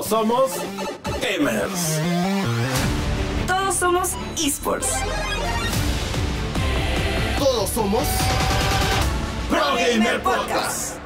Todos somos gamers. Todos somos esports. Todos somos Pro Gamer Podcast.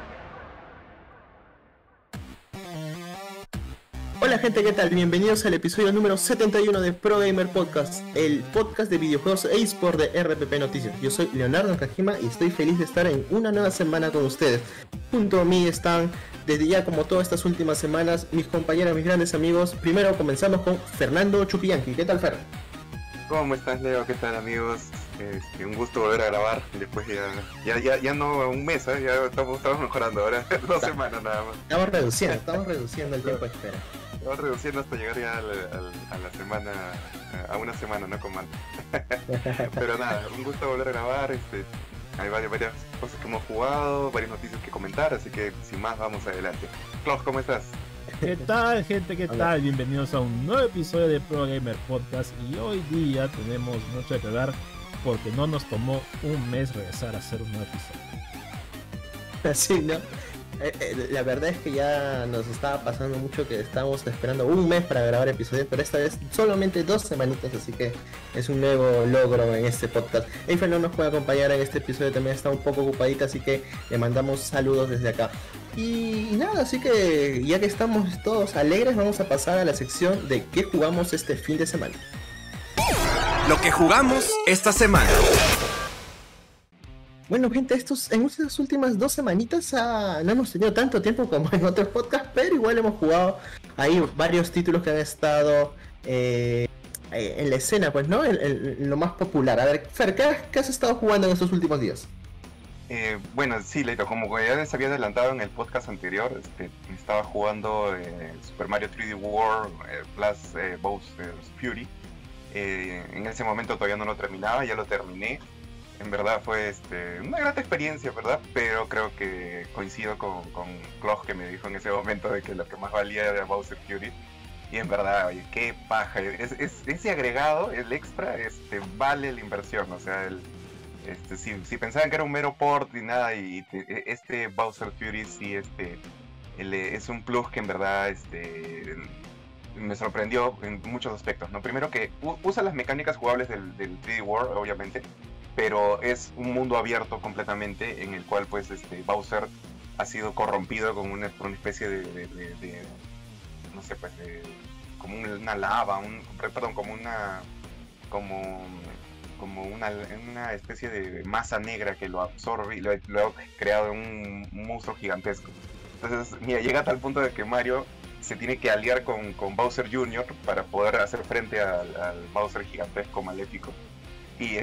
Hola gente, ¿qué tal? Bienvenidos al episodio número 71 de Pro Gamer Podcast, el podcast de videojuegos e eSport de RPP Noticias. Yo soy Leonardo Nakajima y estoy feliz de estar en una nueva semana con ustedes. Junto a mí están, desde ya como todas estas últimas semanas, mis compañeros, mis grandes amigos. Primero comenzamos con Fernando Chupiyanqui. ¿Qué tal, Fer? ¿Cómo estás, Leo? ¿Qué tal, amigos? Un gusto volver a grabar después ya no un mes, ¿eh? Ya estamos mejorando ahora, 2 semanas nada más. Estamos reduciendo el tiempo de espera. Estamos reduciendo hasta llegar ya a la semana, a una semana, no como antes. Pero nada, un gusto volver a grabar, hay varias cosas que hemos jugado, varias noticias que comentar, así que sin más vamos adelante. Klaus, ¿cómo estás? ¿Qué tal, gente? ¿Qué tal? Bienvenidos a un nuevo episodio de Pro Gamer Podcast. Y hoy día tenemos mucho que hablar porque no nos tomó un mes regresar a hacer un nuevo episodio. Así, ¿no? La verdad es que ya nos estaba pasando mucho que estábamos esperando un mes para grabar episodios, pero esta vez solamente 2 semanitas, así que es un nuevo logro en este podcast. Eiffel no nos puede acompañar en este episodio, también está un poco ocupadita, así que le mandamos saludos desde acá. Y nada, así que ya que estamos todos alegres, vamos a pasar a la sección de qué jugamos este fin de semana. Lo que jugamos esta semana. Bueno, gente, en estas últimas 2 semanitas no hemos tenido tanto tiempo como en otros podcasts, pero igual hemos jugado ahí varios títulos que han estado en la escena, pues, ¿no? Lo más popular. A ver, Fer, ¿qué has estado jugando en estos últimos días? Bueno, sí, Leito, como ya les había adelantado en el podcast anterior, estaba jugando Super Mario 3D World plus Bowser's Fury. En ese momento todavía no lo terminaba, ya lo terminé. En verdad fue una grata experiencia, ¿verdad? Pero creo que coincido con Klaus, que me dijo en ese momento de que lo que más valía era Bowser Fury. Y en verdad, oye, qué paja. Ese agregado, el extra, vale la inversión. O sea, si pensaban que era un mero port y nada, y Bowser Fury sí, es un plus que en verdad me sorprendió en muchos aspectos, ¿no? Primero que usa las mecánicas jugables del 3D World, obviamente, pero es un mundo abierto completamente en el cual pues Bowser ha sido corrompido con una especie de no sé, pues como una lava, como una especie de masa negra que lo absorbe y lo ha creado un monstruo gigantesco. Entonces, mira, llega a tal punto de que Mario se tiene que aliar con Bowser Jr. para poder hacer frente al Bowser gigantesco maléfico. Y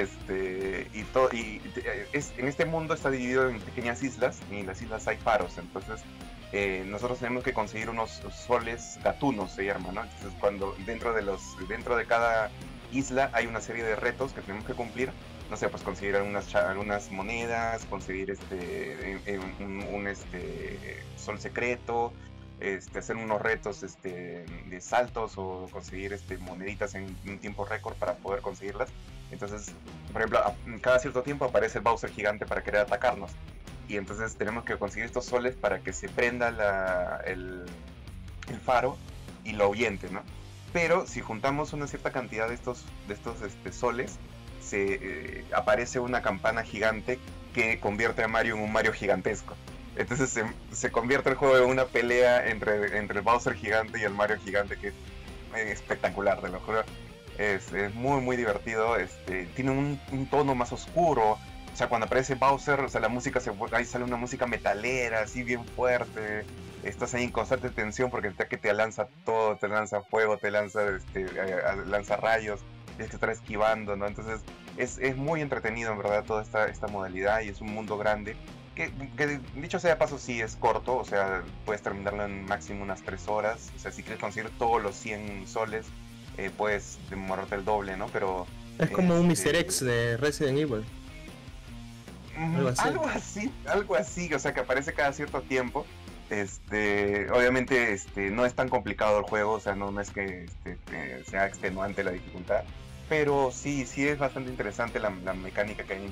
en este mundo está dividido en pequeñas islas, y en las islas hay faros. Entonces nosotros tenemos que conseguir unos soles gatunos, se llama, ¿no? Entonces cuando dentro de cada isla hay una serie de retos que tenemos que cumplir. No sé, pues conseguir algunas monedas, conseguir un sol secreto, hacer unos retos de saltos o conseguir moneditas en un tiempo récord para poder conseguirlas. Entonces, por ejemplo, cada cierto tiempo aparece el Bowser gigante para querer atacarnos. Y entonces tenemos que conseguir estos soles para que se prenda el faro y lo ahuyente, ¿no? Pero si juntamos una cierta cantidad de estos soles, aparece una campana gigante que convierte a Mario en un Mario gigantesco. Entonces se convierte el juego en una pelea entre el Bowser gigante y el Mario gigante, que es espectacular, te lo juro. Es muy muy divertido. Tiene un tono más oscuro. O sea, cuando aparece Bowser, o sea, la música ahí sale una música metalera, así bien fuerte. Estás ahí en constante tensión porque te lanza todo, te lanza fuego, te lanza rayos, tienes que estar esquivando, ¿no? Entonces es muy entretenido en verdad toda esta modalidad, y es un mundo grande que dicho sea de paso sí es corto. O sea, puedes terminarlo en máximo unas 3 horas. O sea, si quieres conseguir todos los 100 soles, puedes demorarte el doble, ¿no? Pero es como un Mr. X de Resident Evil. Algo así, o sea, que aparece cada cierto tiempo. Obviamente no es tan complicado el juego, o sea, no es que sea extenuante la dificultad, pero sí es bastante interesante la mecánica que han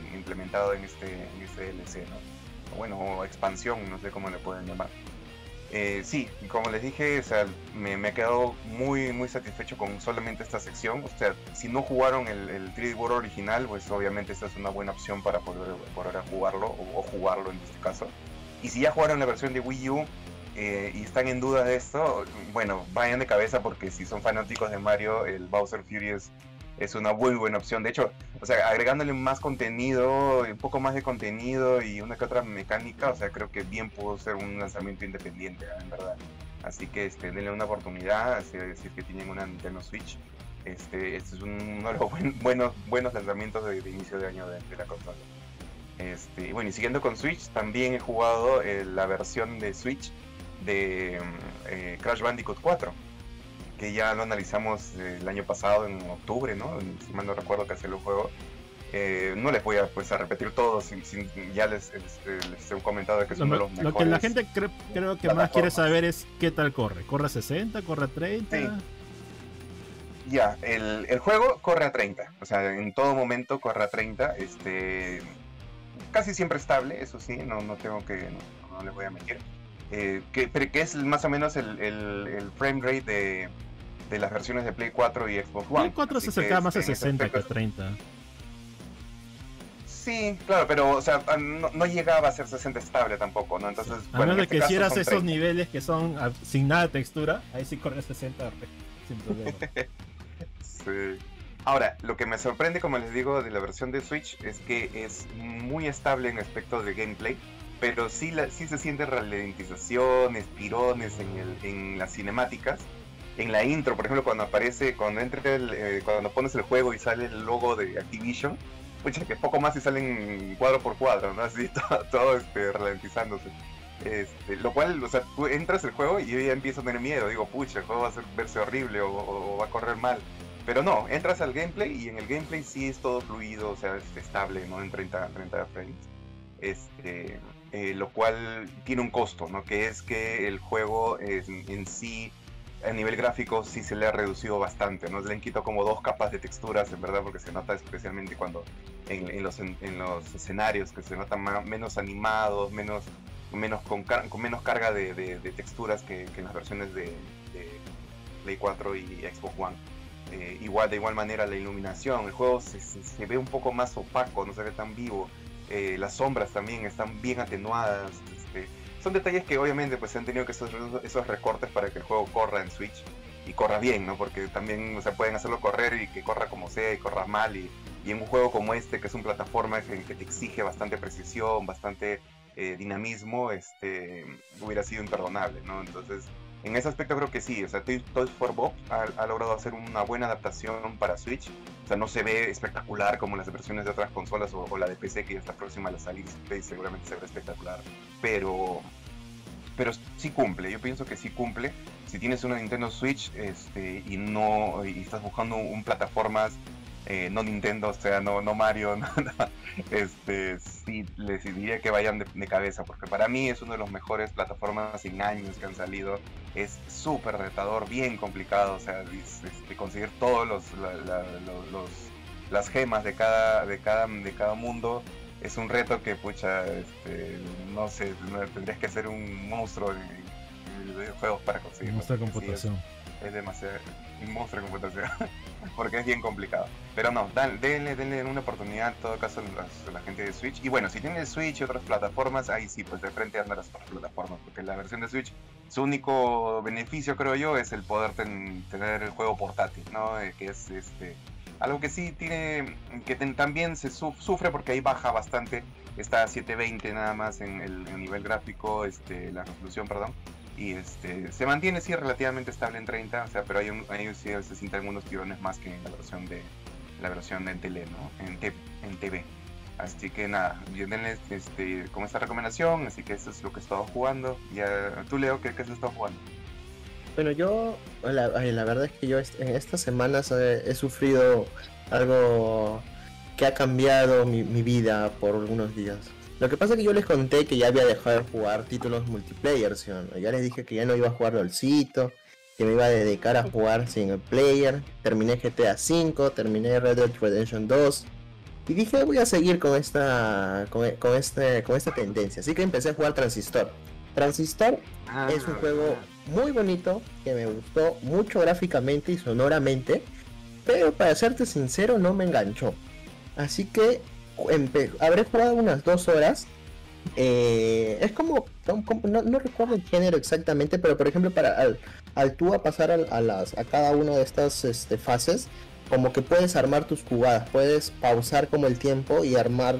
implementado en este DLC, ¿no? O bueno, o expansión, no sé cómo le pueden llamar. Sí, como les dije, o sea, me he quedado muy satisfecho con solamente esta sección. O sea, si no jugaron el 3D World original, pues obviamente esta es una buena opción para poder jugarlo, o jugarlo en este caso. Y si ya jugaron la versión de Wii U y están en duda de esto, bueno, vayan de cabeza, porque si son fanáticos de Mario, el Bowser Fury es una muy buena opción. De hecho, o sea, agregándole más contenido, un poco más de contenido y una que otra mecánica, o sea, creo que bien pudo ser un lanzamiento independiente, en verdad. Así que denle una oportunidad, si es que tienen una Nintendo Switch. Este es uno de los buenos lanzamientos de inicio de año de la consola. Y bueno, y siguiendo con Switch, también he jugado la versión de Switch de Crash Bandicoot 4. Que ya lo analizamos el año pasado en octubre, ¿no? Si mal no recuerdo que salió el juego. No les voy a repetir todo, ya les he comentado que es uno de los mejores. Lo que la gente creo que más quiere saber es qué tal corre. ¿Corre a 60? ¿Corre a 30? Sí. Ya, el juego corre a 30. O sea, en todo momento corre a 30. Casi siempre estable, eso sí, no les voy a mentir. Que es más o menos el frame rate de las versiones de Play 4 y Xbox One. Play 4 se acerca más a 60 que a 30. Sí, claro, pero o sea, no llegaba a ser 60 estable tampoco, ¿no? Entonces, a menos de que hicieras esos niveles que son sin nada de textura, ahí sí corre a 60 sin problema. Sí. Ahora, lo que me sorprende, como les digo, de la versión de Switch es que es muy estable en aspectos de gameplay, pero sí se siente ralentizaciones, tirones en las cinemáticas. En la intro, por ejemplo, cuando pones el juego y sale el logo de Activision, pucha, que poco más y salen cuadro por cuadro, ¿no? Así todo ralentizándose. Lo cual, o sea, tú entras al juego y yo ya empiezo a tener miedo. Digo, pucha, el juego va a verse horrible o va a correr mal. Pero no, entras al gameplay y en el gameplay sí es todo fluido, o sea, es estable, ¿no? En 30 frames. Lo cual tiene un costo, ¿no? Que es que el juego en sí, a nivel gráfico, sí se le ha reducido bastante, ¿no? Le han quitado como 2 capas de texturas, en verdad, porque se nota especialmente cuando en los escenarios, que se notan menos animados, con menos carga de texturas que en las versiones de Play 4 y Xbox One. De igual manera la iluminación, el juego se ve un poco más opaco, no se ve tan vivo. Las sombras también están bien atenuadas. Son detalles que obviamente pues se han tenido que hacer esos recortes para que el juego corra en Switch y corra bien, ¿no? Porque también, o sea, pueden hacerlo correr y que corra como sea y corra mal, y en un juego como este, que es un plataforma que te exige bastante precisión, bastante dinamismo, hubiera sido imperdonable, ¿no? Entonces, en ese aspecto creo que sí, o sea, Toys for Bob ha logrado hacer una buena adaptación para Switch. O sea, no se ve espectacular como las versiones de otras consolas o la de PC, que ya está próxima a salir, seguramente se ve espectacular, pero sí cumple. Yo pienso que sí cumple. Si tienes una Nintendo Switch y estás buscando un plataformas no Nintendo, o sea, no Mario, sí les diría que vayan de cabeza, porque para mí es uno de los mejores plataformas en años que han salido. Es súper retador, bien complicado, o sea, conseguir todos las gemas de cada mundo es un reto que, pucha, no sé, tendrías que ser un monstruo en videojuegos para conseguirlo. Monstruo de computación. Es demasiado, un monstruo de computación, porque es bien complicado. Pero no, denle una oportunidad en todo caso a la gente de Switch. Y bueno, si tienen Switch y otras plataformas, ahí sí, pues de frente andan las otras plataformas, porque la versión de Switch, su único beneficio, creo yo, es el poder tener el juego portátil, ¿no? Que es algo que sí tiene, que también se sufre, porque ahí baja bastante, está a 720 nada más en el nivel gráfico, la resolución, perdón. Y se mantiene sí relativamente estable en 30, o sea, pero ahí sí se sienten algunos tirones más que en la versión en tele, ¿no? En TV. Así que nada, denle con esta recomendación, así que eso es lo que he estado jugando. Ya, tú, Leo, ¿qué has estado jugando? Bueno, yo, la verdad es que yo en estas semanas he sufrido algo que ha cambiado mi vida por algunos días. Lo que pasa es que yo les conté que ya había dejado de jugar títulos multiplayer, ¿sí? Ya les dije que ya no iba a jugar LOLcito, que me iba a dedicar a jugar single player. Terminé GTA V, terminé Red Dead Redemption 2 y dije voy a seguir con esta tendencia. Así que empecé a jugar Transistor. Transistor es un juego muy bonito, que me gustó mucho gráficamente y sonoramente, pero para serte sincero no me enganchó. Así que habré jugado unas 2 horas. Es como no recuerdo el género exactamente, pero por ejemplo al tú a pasar a cada una de estas fases, como que puedes armar tus jugadas, puedes pausar como el tiempo y armar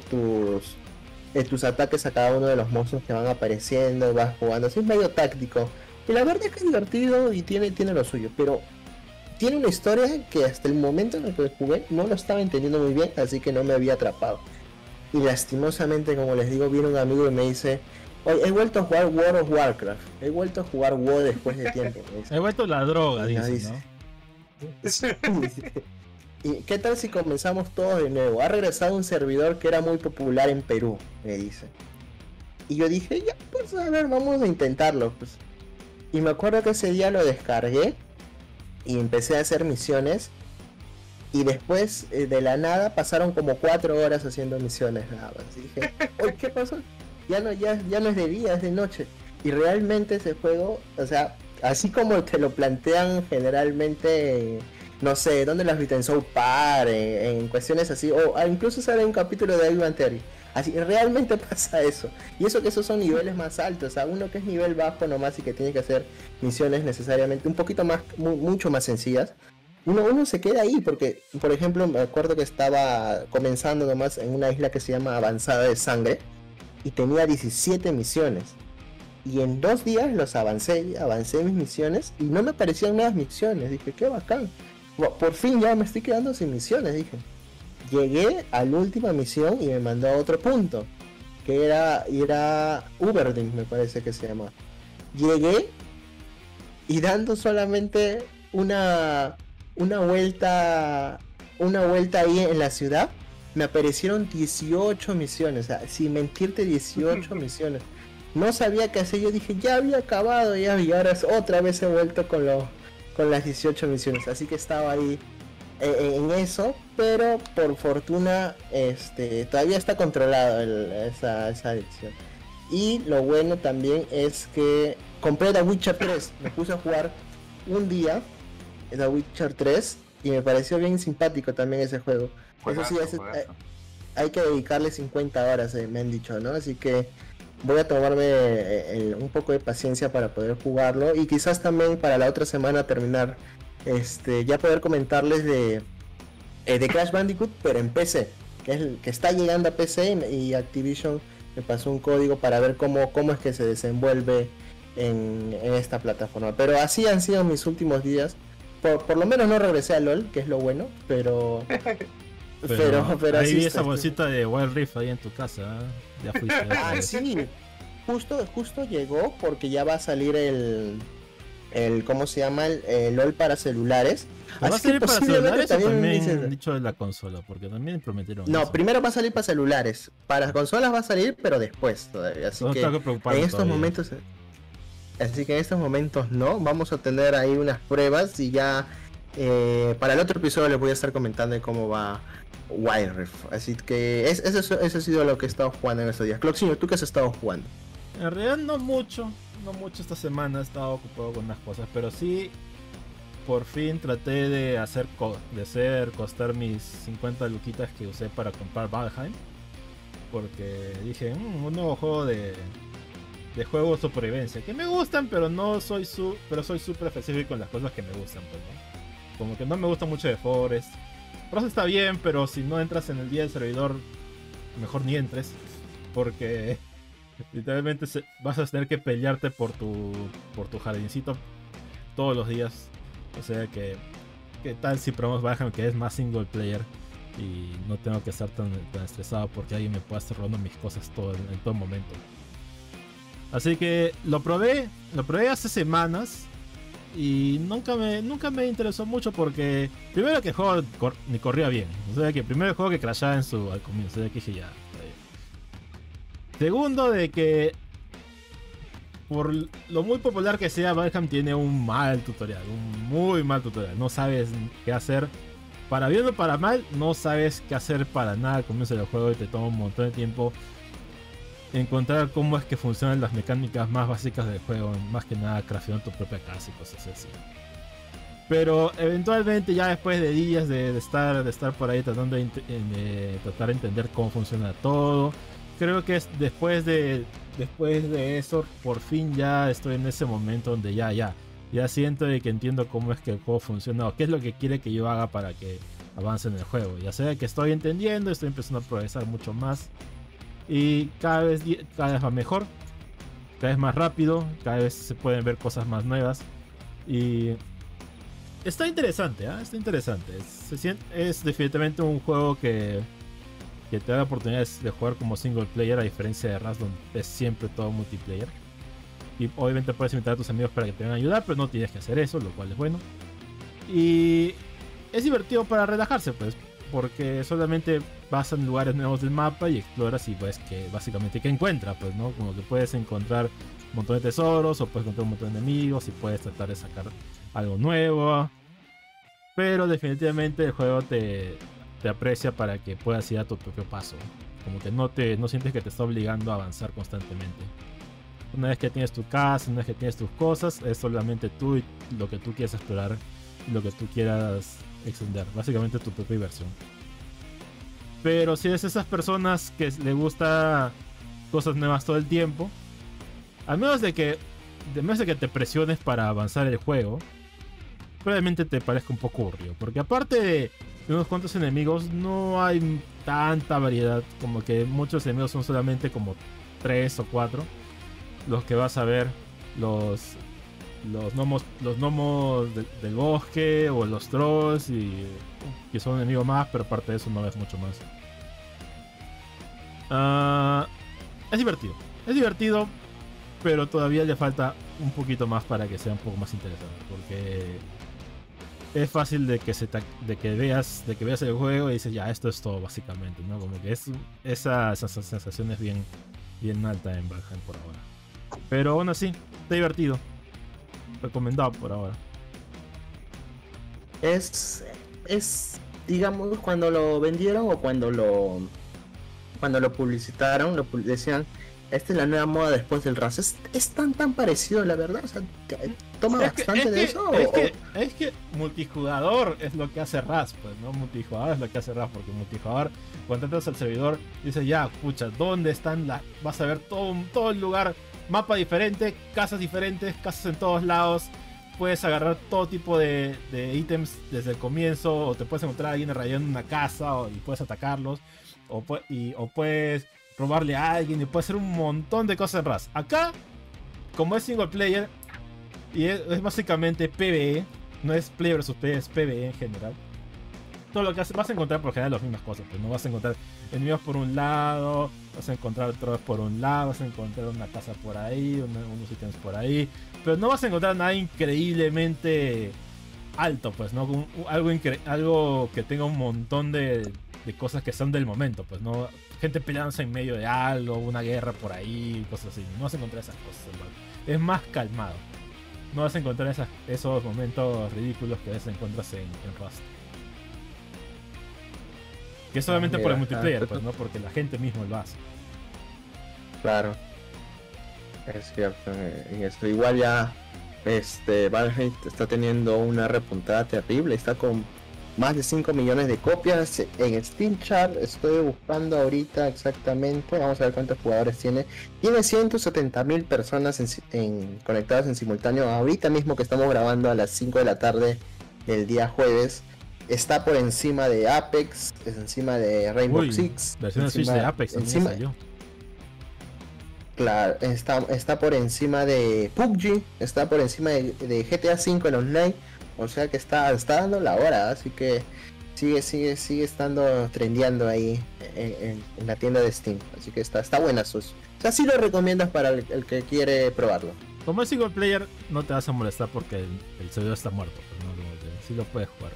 tus ataques a cada uno de los monstruos que van apareciendo, vas jugando, así es medio táctico. Y la verdad es que es divertido y tiene lo suyo, pero tiene una historia que hasta el momento en el que jugué no lo estaba entendiendo muy bien, así que no me había atrapado. Y lastimosamente, como les digo, viene un amigo y me dice: oye, he vuelto a jugar World of Warcraft, he vuelto a jugar WoW después de tiempo. He vuelto la droga, dice, ¿no? ¿Y qué tal si comenzamos todos de nuevo? Ha regresado un servidor que era muy popular en Perú, me dice. Y yo dije, ya, pues a ver, vamos a intentarlo, pues. Y me acuerdo que ese día lo descargué y empecé a hacer misiones. Y después de la nada pasaron como 4 horas haciendo misiones nada más. Y dije, oye, ¿qué pasó? Ya no es de día, es de noche. Y realmente ese juego, o sea, así como te lo plantean generalmente, no sé, ¿dónde las viste? En South Park, en cuestiones así, o incluso sale un capítulo de Big Bang Theory. Así, realmente pasa eso. Y eso que esos son niveles más altos, o sea, uno que es nivel bajo nomás y que tiene que hacer misiones necesariamente un poquito más, mucho más sencillas. Uno se queda ahí porque, por ejemplo, me acuerdo que estaba comenzando nomás en una isla que se llama Avanzada de Sangre y tenía 17 misiones. Y en 2 días los avancé mis misiones y no me aparecían nuevas misiones. Dije, qué bacán. Por fin ya me estoy quedando sin misiones, dije. Llegué a la última misión y me mandó a otro punto, que era Uberding, me parece que se llama. Llegué y dando solamente una vuelta ahí en la ciudad, me aparecieron 18 misiones, o sea, sin mentirte, 18 misiones. No sabía qué hacer, yo dije, ya había acabado ya, y ahora otra vez he vuelto con las 18 misiones, así que estaba ahí en eso, pero por fortuna todavía está controlado esa adicción. Y lo bueno también es que compré The Witcher 3, me puse a jugar un día The Witcher 3 y me pareció bien simpático también ese juego. Eso sí, hay que dedicarle 50 horas, me han dicho, ¿no? Así que voy a tomarme un poco de paciencia para poder jugarlo y quizás también para la otra semana terminar, ya poder comentarles de Crash Bandicoot, pero en PC, que está llegando a PC y Activision me pasó un código para ver cómo es que se desenvuelve en esta plataforma. Pero así han sido mis últimos días. Por lo menos no regresé a LOL, que es lo bueno, pero ahí vi esa bolsita de Wild Rift ahí en tu casa, ¿eh? Ya fuiste. Sí, justo llegó porque ya va a salir el ¿cómo se llama? El LOL para celulares. ¿Va a salir para celulares o también han dicho de la consola? Porque también prometieron no, eso. Primero va a salir para celulares. Para consolas va a salir, pero después todavía. Así que en estos momentos... Así que en estos momentos no, vamos a tener ahí unas pruebas y ya para el otro episodio les voy a estar comentando de cómo va Wild Rift. Así que eso ha sido lo que he estado jugando en estos días. Cloxinho, ¿tú qué has estado jugando? En realidad no mucho esta semana, he estado ocupado con unas cosas, pero sí, por fin traté de hacer costar mis 50 luquitas que usé para comprar Valheim. Porque dije, un nuevo juego de juegos de supervivencia que me gustan, pero soy súper específico en las cosas que me gustan, pues, ¿no? Como que no me gusta mucho de Forest. Forest está bien, pero si no entras en el día del servidor, mejor ni entres, porque literalmente vas a tener que pelearte por tu jardincito todos los días. O sea que, ¿qué tal si probamos Valheim, que es más single player y no tengo que estar tan estresado porque alguien me pueda estar robando mis cosas en todo momento? Así que lo probé hace semanas y nunca me interesó mucho porque primero que el juego ni corría bien, o sea que primero el juego que crashaba al comienzo, o sea que dije ya, está bien. Segundo, de que por lo muy popular que sea, Valheim tiene un muy mal tutorial, no sabes qué hacer, para bien o para mal, no sabes qué hacer para nada al comienzo del juego y te toma un montón de tiempo. encontrar cómo es que funcionan las mecánicas más básicas del juego, más que nada crafteando tu propia casa y cosas así. Pero eventualmente ya después de días de estar por ahí tratando de tratar de entender cómo funciona todo, creo que es después de eso, por fin ya estoy en ese momento donde ya siento de que entiendo cómo es que el juego funciona o qué es lo que quiere que yo haga para que avance en el juego. Ya sea que estoy entendiendo, estoy empezando a progresar mucho más y cada vez va mejor, cada vez más rápido, cada vez se pueden ver cosas más nuevas y está interesante, está interesante. Es definitivamente un juego que te da la oportunidad de jugar como single player, a diferencia de Rust, donde es siempre todo multiplayer. Y obviamente puedes invitar a tus amigos para que te vengan a ayudar, pero no tienes que hacer eso, lo cual es bueno. Y es divertido para relajarse, pues, porque solamente vas en lugares nuevos del mapa y exploras y pues que básicamente que encuentras, pues, ¿no? Como que puedes encontrar un montón de tesoros o puedes encontrar un montón de enemigos y puedes tratar de sacar algo nuevo. Pero definitivamente el juego te aprecia para que puedas ir a tu propio paso. Como que no sientes que te está obligando a avanzar constantemente. Una vez que tienes tu casa, una vez que tienes tus cosas, es solamente tú y lo que tú quieras explorar y lo que tú quieras extender. Básicamente tu propia diversión. Pero si eres esas personas que le gusta cosas nuevas todo el tiempo, al menos de que te presiones para avanzar el juego, probablemente te parezca un poco aburrido. Porque aparte de unos cuantos enemigos, no hay tanta variedad. Como que muchos enemigos son solamente como 3 o 4 los que vas a ver. Los gnomos del bosque o los trolls, y que son enemigos más, pero aparte de eso no ves mucho más. Es divertido, pero todavía le falta un poquito más para que sea un poco más interesante, porque es fácil de que veas el juego y dices, ya, esto es todo básicamente, ¿no? Como que esa sensación es bien alta en Valheim por ahora. Pero aún así, está divertido. Recomendado por ahora. Es digamos, cuando lo vendieron o cuando lo publicitaron, decían, esta es la nueva moda después del Rust. Es tan parecido, la verdad. O sea, toma bastante de eso. Es que multijugador es lo que hace Rust, pues, ¿no? Multijugador es lo que hace Rust, porque multijugador, cuando entras al servidor, dices, ya, escucha, ¿dónde están vas a ver todo el lugar, mapa diferente, casas diferentes, casas en todos lados. Puedes agarrar todo tipo de ítems desde el comienzo, o te puedes encontrar a alguien rayando una casa y puedes atacarlos, o puedes robarle a alguien y puedes hacer un montón de cosas en Rust. Acá, como es single player y es básicamente PvE, no es player versus player, es PvE en general. Todo lo que vas a encontrar por lo general las mismas cosas, pues no vas a encontrar enemigos por un lado, vas a encontrar otros por un lado, vas a encontrar una casa por ahí, unos ítems por ahí, pero no vas a encontrar nada increíblemente alto, pues, ¿no? Algo que tenga un montón de cosas que son del momento, pues, ¿no? Gente peleándose en medio de algo, una guerra por ahí, cosas así. No vas a encontrar esas cosas, hermano. Es más calmado. No vas a encontrar esos momentos ridículos que a veces encuentras en Rust. Que es solamente por el multiplayer, pues, ¿no? Porque la gente mismo lo hace. Claro. Es cierto. En esto igual ya Valheim está teniendo una repuntada terrible. Está con más de 5 millones de copias en Steam Chart. Estoy buscando ahorita exactamente. Vamos a ver cuántos jugadores tiene. Tiene 170.000 personas conectadas en simultáneo. Ahorita mismo que estamos grabando a las 5 de la tarde del día jueves. Está por encima de Apex, es encima de Rainbow Six. Versión Switch de Apex encima, salió. Claro, está por encima de PUBG, está por encima de GTA V en online. O sea que está dando la hora, así que sigue estando trendeando ahí en la tienda de Steam. Así que está buena, sus. O sea, sí lo recomiendas para el que quiere probarlo. Como es single player, no te vas a molestar porque el servidor está muerto, pero no, sí lo puedes jugar.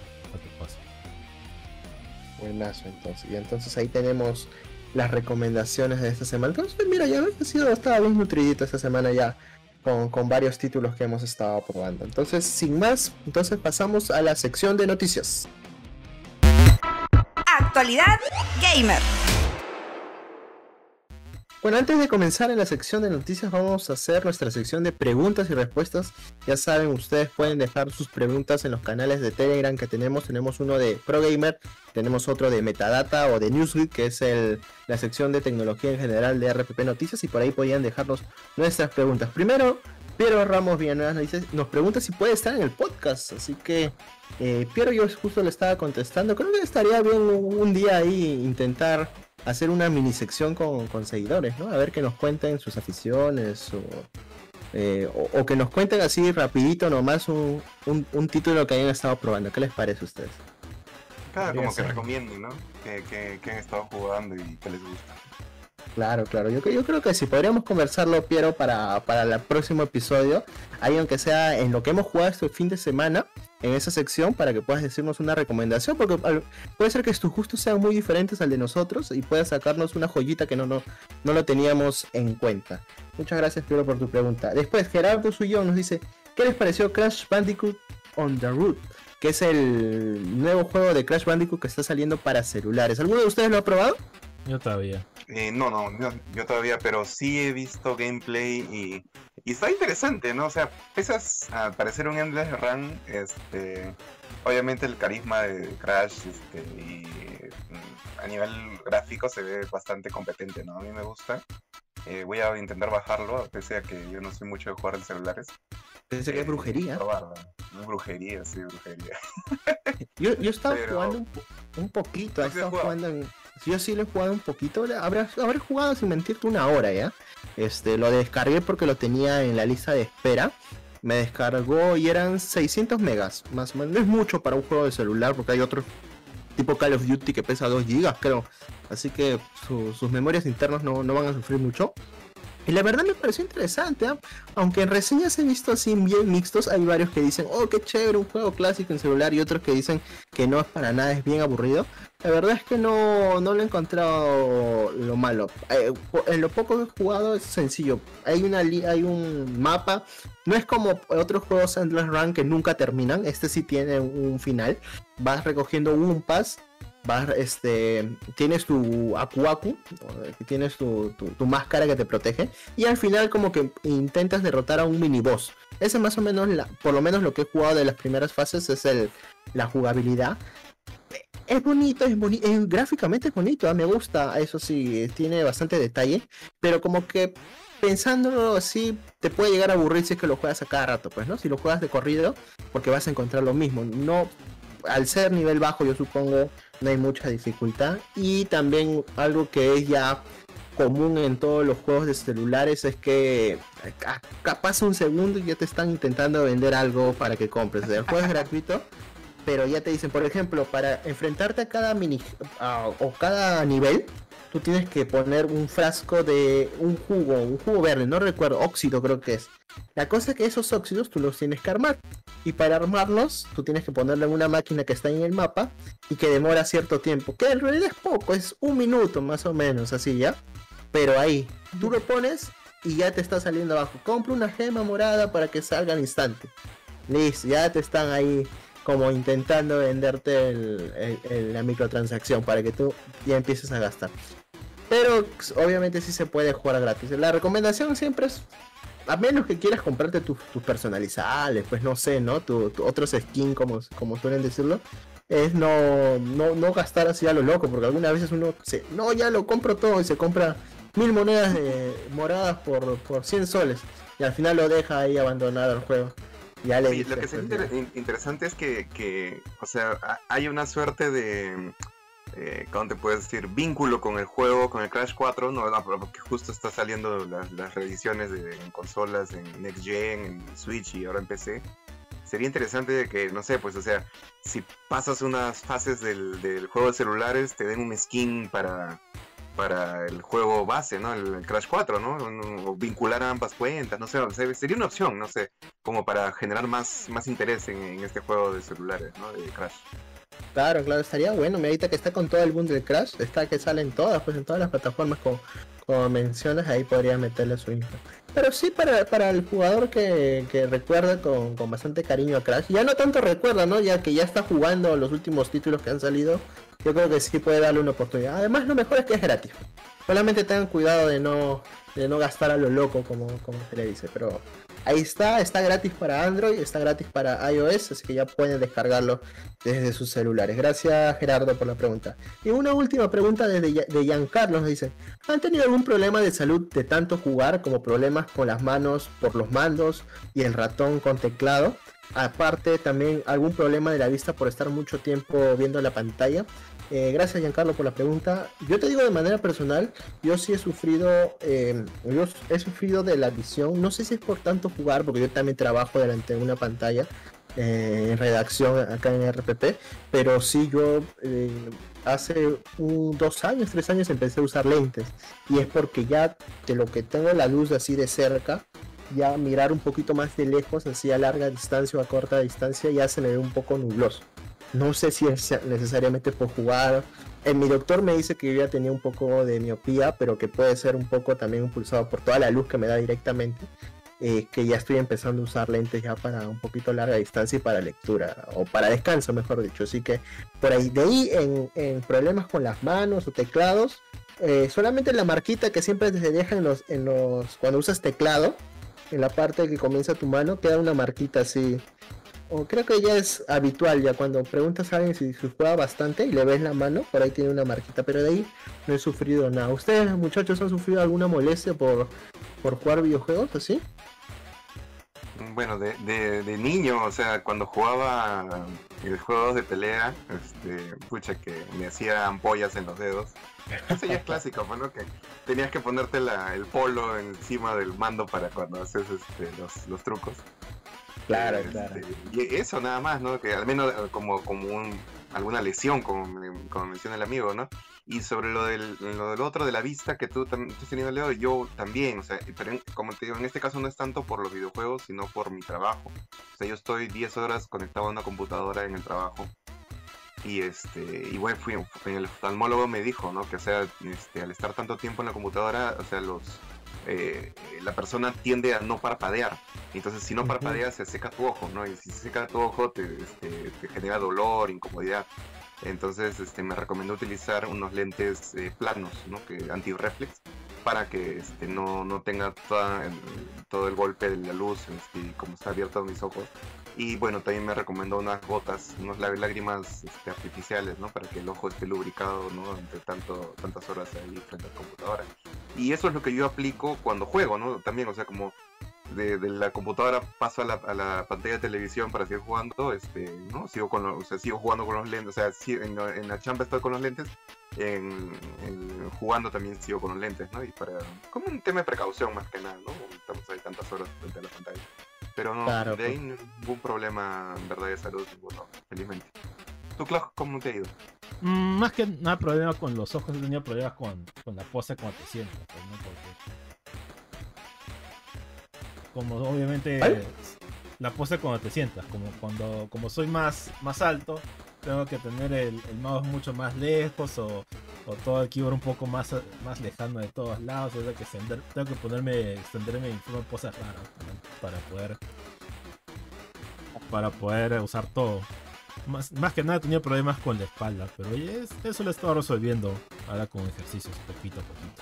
Buenazo, entonces. Y entonces ahí tenemos las recomendaciones de esta semana. Entonces, mira, ya estaba bien nutridito esta semana ya con varios títulos que hemos estado probando. Entonces, sin más, pasamos a la sección de noticias. Actualidad Gamer. Bueno, antes de comenzar en la sección de noticias, vamos a hacer nuestra sección de preguntas y respuestas. Ya saben, ustedes pueden dejar sus preguntas en los canales de Telegram que tenemos. Tenemos uno de ProGamer, tenemos otro de Metadata o de Newsweek, que es la sección de tecnología en general de RPP Noticias, y por ahí podían dejarnos nuestras preguntas. Primero, Piero Ramos Villanueva nos pregunta si puede estar en el podcast, así que Piero, yo justo le estaba contestando. Creo que estaría bien un día ahí intentar hacer una mini sección con seguidores, ¿no? A ver que nos cuenten sus aficiones o que nos cuenten así rapidito nomás un título que hayan estado probando. ¿Qué les parece a ustedes? Claro, como que recomienden, ¿no? Que han estado jugando y que les gusta. Claro, yo creo que sí, podríamos conversarlo, Piero, para el próximo episodio. Ahí, aunque sea en lo que hemos jugado este fin de semana, en esa sección, para que puedas decirnos una recomendación, porque puede ser que tus gustos sean muy diferentes al de nosotros y puedas sacarnos una joyita que no lo teníamos en cuenta. Muchas gracias, Piero, por tu pregunta. Después, Gerardo Sullón nos dice, ¿qué les pareció Crash Bandicoot on the Road? Que es el nuevo juego de Crash Bandicoot que está saliendo para celulares. ¿Alguno de ustedes lo ha probado? Yo todavía. No, yo todavía, pero sí he visto gameplay y está interesante, ¿no? O sea, pese a parecer un Endless Run, obviamente el carisma de Crash y a nivel gráfico se ve bastante competente, ¿no? A mí me gusta. Voy a intentar bajarlo, pese a que yo no soy mucho de jugar en celulares. Pensé que es brujería. Brujería, sí, brujería. Yo estaba jugando un poquito, yo sí lo he jugado un poquito, habré jugado sin mentirte una hora ya. Lo descargué porque lo tenía en la lista de espera. Me descargó y eran 600 megas, más o menos. No es mucho para un juego de celular porque hay otro tipo Call of Duty que pesa 2 gigas, creo. Así que sus memorias internas no van a sufrir mucho. Y la verdad me pareció interesante, ¿eh? Aunque en reseñas he visto así bien mixtos. Hay varios que dicen, oh, qué chévere, un juego clásico en celular, y otros que dicen que no es para nada, es bien aburrido. La verdad es que no lo he encontrado lo malo. En lo poco que he jugado es sencillo. Hay un mapa. No es como otros juegos Endless Run que nunca terminan. Este sí tiene un final. Vas recogiendo un pass. Tienes tu Aku, tienes tu máscara que te protege, y al final como que intentas derrotar a un mini boss. Ese más o menos, por lo menos lo que he jugado de las primeras fases es la jugabilidad. Es bonito, gráficamente es bonito, me gusta, eso sí, tiene bastante detalle, pero como que pensándolo así te puede llegar a aburrir si es que lo juegas a cada rato, pues, ¿no? Si lo juegas de corrido, porque vas a encontrar lo mismo, no. Al ser nivel bajo, yo supongo, no hay mucha dificultad. Y también algo que es ya común en todos los juegos de celulares es que pasa un segundo y ya te están intentando vender algo para que compres. O sea, el juego es gratuito, pero ya te dicen, por ejemplo, para enfrentarte a cada o cada nivel, tú tienes que poner un frasco de un jugo verde, no recuerdo, óxido creo que es. La cosa es que esos óxidos tú los tienes que armar. Y para armarlos, tú tienes que ponerlo en una máquina que está en el mapa y que demora cierto tiempo. Que en realidad es poco, es 1 minuto más o menos, así ya. Pero ahí, tú lo pones y ya te está saliendo abajo. Compra una gema morada para que salga al instante. Listo, ya te están ahí como intentando venderte la microtransacción para que tú ya empieces a gastar. Pero obviamente sí se puede jugar gratis. La recomendación siempre es, a menos que quieras comprarte tus personalizables, pues no sé, ¿no? Tu otros skins, como suelen decirlo, es no gastar así a lo loco, porque algunas veces uno ya lo compro todo y se compra 1000 monedas moradas por 100 soles y al final lo deja ahí abandonado el juego. Ya le lo que sería interesante es que, o sea, hay una suerte de... ¿cómo te puedes decir? Vínculo con el juego, con el Crash 4, ¿no? Porque justo está saliendo las reediciones en consolas, en Next Gen, en Switch y ahora en PC. Sería interesante de que, no sé, pues, o sea, si pasas unas fases del juego de celulares, te den un skin para el juego base, ¿no? El Crash 4, ¿no? O vincular a ambas cuentas, no sé, sería una opción, no sé, como para generar más interés en este juego de celulares, ¿no? De Crash. Claro, estaría bueno. Ahorita que está con todo el boom del Crash, está que salen todas, pues en todas las plataformas como mencionas, ahí podría meterle su info. Pero sí, para el jugador que recuerda con bastante cariño a Crash, ya no tanto recuerda, ¿no? Ya que ya está jugando los últimos títulos que han salido, yo creo que sí puede darle una oportunidad. Además, lo mejor es que es gratis. Solamente tengan cuidado de no gastar a lo loco, como se le dice. Pero ahí está gratis para Android, está gratis para iOS, así que ya pueden descargarlo desde sus celulares. Gracias, Gerardo, por la pregunta. Y una última pregunta de Giancarlo, nos dice: ¿han tenido algún problema de salud de tanto jugar, como problemas con las manos por los mandos y el ratón con teclado? Aparte, también algún problema de la vista por estar mucho tiempo viendo la pantalla. Gracias, Giancarlo, por la pregunta. Yo te digo de manera personal, yo sí he sufrido de la visión. No sé si es por tanto jugar, porque yo también trabajo delante de una pantalla en redacción acá en RPP, pero sí, yo hace 2 años, 3 años empecé a usar lentes, y es porque ya de lo que tengo la luz así de cerca, ya mirar un poquito más de lejos, así a larga distancia o a corta distancia, ya se me ve un poco nubloso. No sé si es necesariamente por jugar. Mi doctor me dice que yo ya tenía un poco de miopía, pero que puede ser un poco también impulsado por toda la luz que me da directamente, que ya estoy empezando a usar lentes ya para un poquito larga distancia y para lectura, o para descanso, mejor dicho. Así que por ahí, de ahí en problemas con las manos o teclados, solamente la marquita que siempre se deja en los cuando usas teclado, en la parte que comienza tu mano, queda una marquita así. O creo que ya es habitual, ya cuando preguntas a alguien si juega bastante y le ves la mano, por ahí tiene una marquita, pero de ahí no he sufrido nada. ¿Ustedes, muchachos, han sufrido alguna molestia por jugar videojuegos así? Bueno, de niño, o sea, cuando jugaba juegos de pelea, pucha, que me hacía ampollas en los dedos. Eso ya es clásico, bueno, que tenías que ponerte el polo encima del mando para cuando haces los trucos. Claro, claro. Y eso nada más, ¿no? Que al menos como alguna lesión, como menciona el amigo, ¿no? Y sobre lo del otro, de la vista, que tú estás teniendo, Leo, yo también, o sea, pero como te digo, en este caso no es tanto por los videojuegos, sino por mi trabajo. O sea, yo estoy 10 horas conectado a una computadora en el trabajo. Y bueno, el oftalmólogo me dijo, ¿no? Que, o sea, al estar tanto tiempo en la computadora, o sea, la persona tiende a no parpadear. Entonces, si no parpadeas, se seca tu ojo, ¿no? Y si se seca tu ojo, te genera dolor, incomodidad. Entonces, me recomendó utilizar unos lentes planos, ¿no? Anti-reflex, para que no tenga todo el golpe de la luz, como está abierto mis ojos. Y bueno, también me recomendó unas gotas, unas lágrimas artificiales, ¿no? Para que el ojo esté lubricado, ¿no? Entre tantas horas ahí frente a la computadora. Y eso es lo que yo aplico cuando juego, ¿no? También, o sea, como de la computadora paso a la pantalla de televisión para seguir jugando, ¿no? Sigo jugando con los lentes, o sea, en la chamba estoy con los lentes, jugando también sigo con los lentes, ¿no? Y como un tema de precaución más que nada, ¿no? Estamos ahí tantas horas frente a la pantalla. Pero no, claro, de ahí ningún problema en verdad de salud, ninguno, felizmente. ¿Tú, Clau, cómo te ha ido? Más que nada problema con los ojos, he tenido problemas con la pose cuando te sientas, pues, ¿no? Porque como obviamente la pose cuando te sientas, como soy más alto, tengo que tener el mouse mucho más lejos o todo el keyboard un poco más lejano de todos lados, tengo que extenderme en forma de poses raras, ¿no? para poder usar todo. Más que nada he tenido problemas con la espalda, pero eso lo he estado resolviendo ahora con ejercicios poquito a poquito.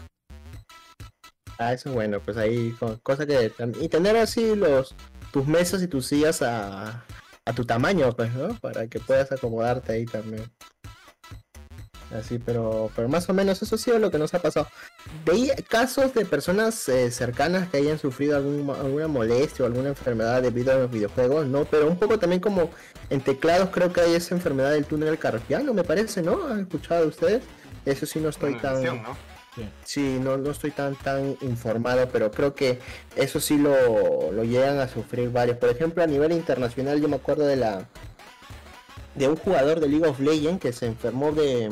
Eso es bueno, pues ahí cosa que... Y tener así tus mesas y tus sillas a tu tamaño, pues, ¿no? Para que puedas acomodarte ahí también. Así, pero más o menos eso ha sido lo que nos ha pasado. De ahí, casos de personas cercanas que hayan sufrido alguna molestia o alguna enfermedad debido a los videojuegos, ¿no? Pero un poco también como en teclados creo que hay esa enfermedad del túnel carpiano, me parece, ¿no? ¿Han escuchado ustedes? Eso sí no estoy tan... ¿no? Sí, no estoy tan informado, pero creo que eso sí lo llegan a sufrir varios. Por ejemplo, a nivel internacional yo me acuerdo de un jugador de League of Legends que se enfermó de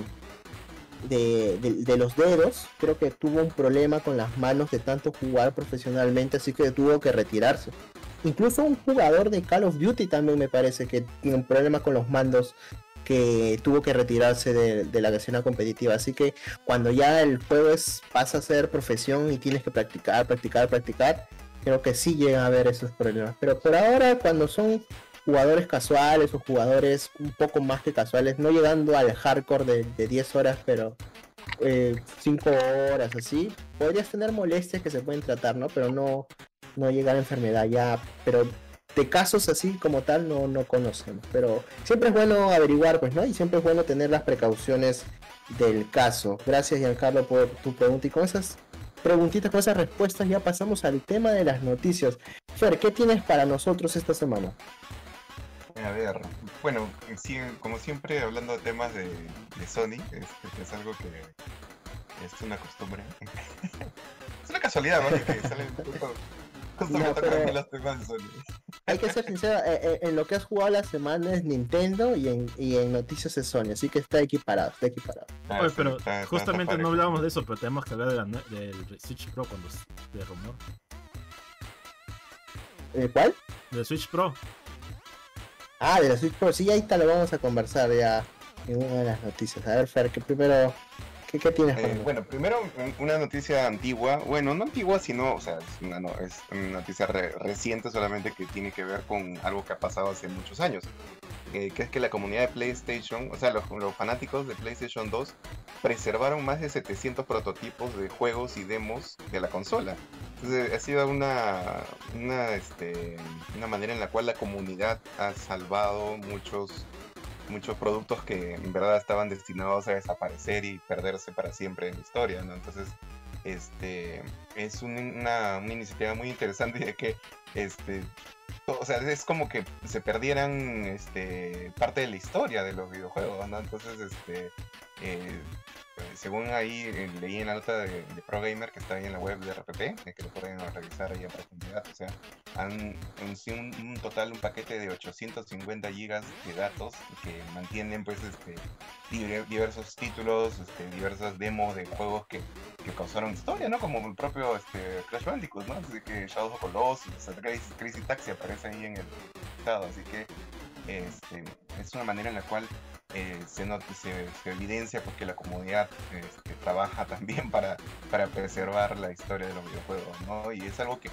los dedos. Creo que tuvo un problema con las manos de tanto jugar profesionalmente, así que tuvo que retirarse. Incluso un jugador de Call of Duty también me parece que tiene un problema con los mandos, que tuvo que retirarse de la escena competitiva. Así que cuando ya el juego pasa a ser profesión y tienes que practicar, creo que sí llegan a haber esos problemas. Pero por ahora, cuando son jugadores casuales o jugadores un poco más que casuales, no llegando al hardcore de 10 horas, pero 5 horas así, podrías tener molestias que se pueden tratar, ¿no? Pero no llegar a enfermedad ya, pero de casos así como tal no conocemos, pero siempre es bueno averiguar, pues, ¿no? Y siempre es bueno tener las precauciones del caso. Gracias, Giancarlo, por tu pregunta, y con esas preguntitas, con esas respuestas ya pasamos al tema de las noticias. Fer, ¿qué tienes para nosotros esta semana? A ver, bueno, sí, como siempre, hablando de temas de Sony, que es algo que es una costumbre. Es una casualidad, ¿no? Que salen justo me tocan a mí los temas de Sony. Hay que ser sincero, en lo que has jugado la semana es Nintendo y en noticias es Sony, así que está equiparado. Oye, pero justamente no hablábamos de eso, pero tenemos que hablar del Switch Pro cuando de rumor. ¿Cuál? Del Switch Pro. Ah, de la Switch Pro, sí, ahí está, lo vamos a conversar ya en una de las noticias. A ver, Fer, que primero, ¿qué tienes? Bueno, primero una noticia antigua, bueno, no antigua, sino, o sea, es una noticia reciente, solamente que tiene que ver con algo que ha pasado hace muchos años, que es que la comunidad de PlayStation, o sea, los fanáticos de PlayStation 2 preservaron más de 700 prototipos de juegos y demos de la consola. Entonces, ha sido una manera en la cual la comunidad ha salvado muchos productos que en verdad estaban destinados a desaparecer y perderse para siempre en la historia, ¿no? Entonces, es una iniciativa muy interesante, de que o sea, es como que se perdieran parte de la historia de los videojuegos, ¿no? Entonces, según ahí leí en la nota de Pro Gamer, que está ahí en la web de RPP, que lo pueden revisar ahí a profundidad, o sea, han un total, un paquete de 850 gigas de datos que mantienen, pues, diversos títulos, diversas demos de juegos que causaron historia, ¿no? Como el propio Crash Bandicoot, ¿no? Así que Shadow of the Colossus, Crazy Taxi aparece ahí en el estado, así que es una manera en la cual se evidencia, pues, que la comunidad trabaja también para preservar la historia de los videojuegos, ¿no? Y es algo que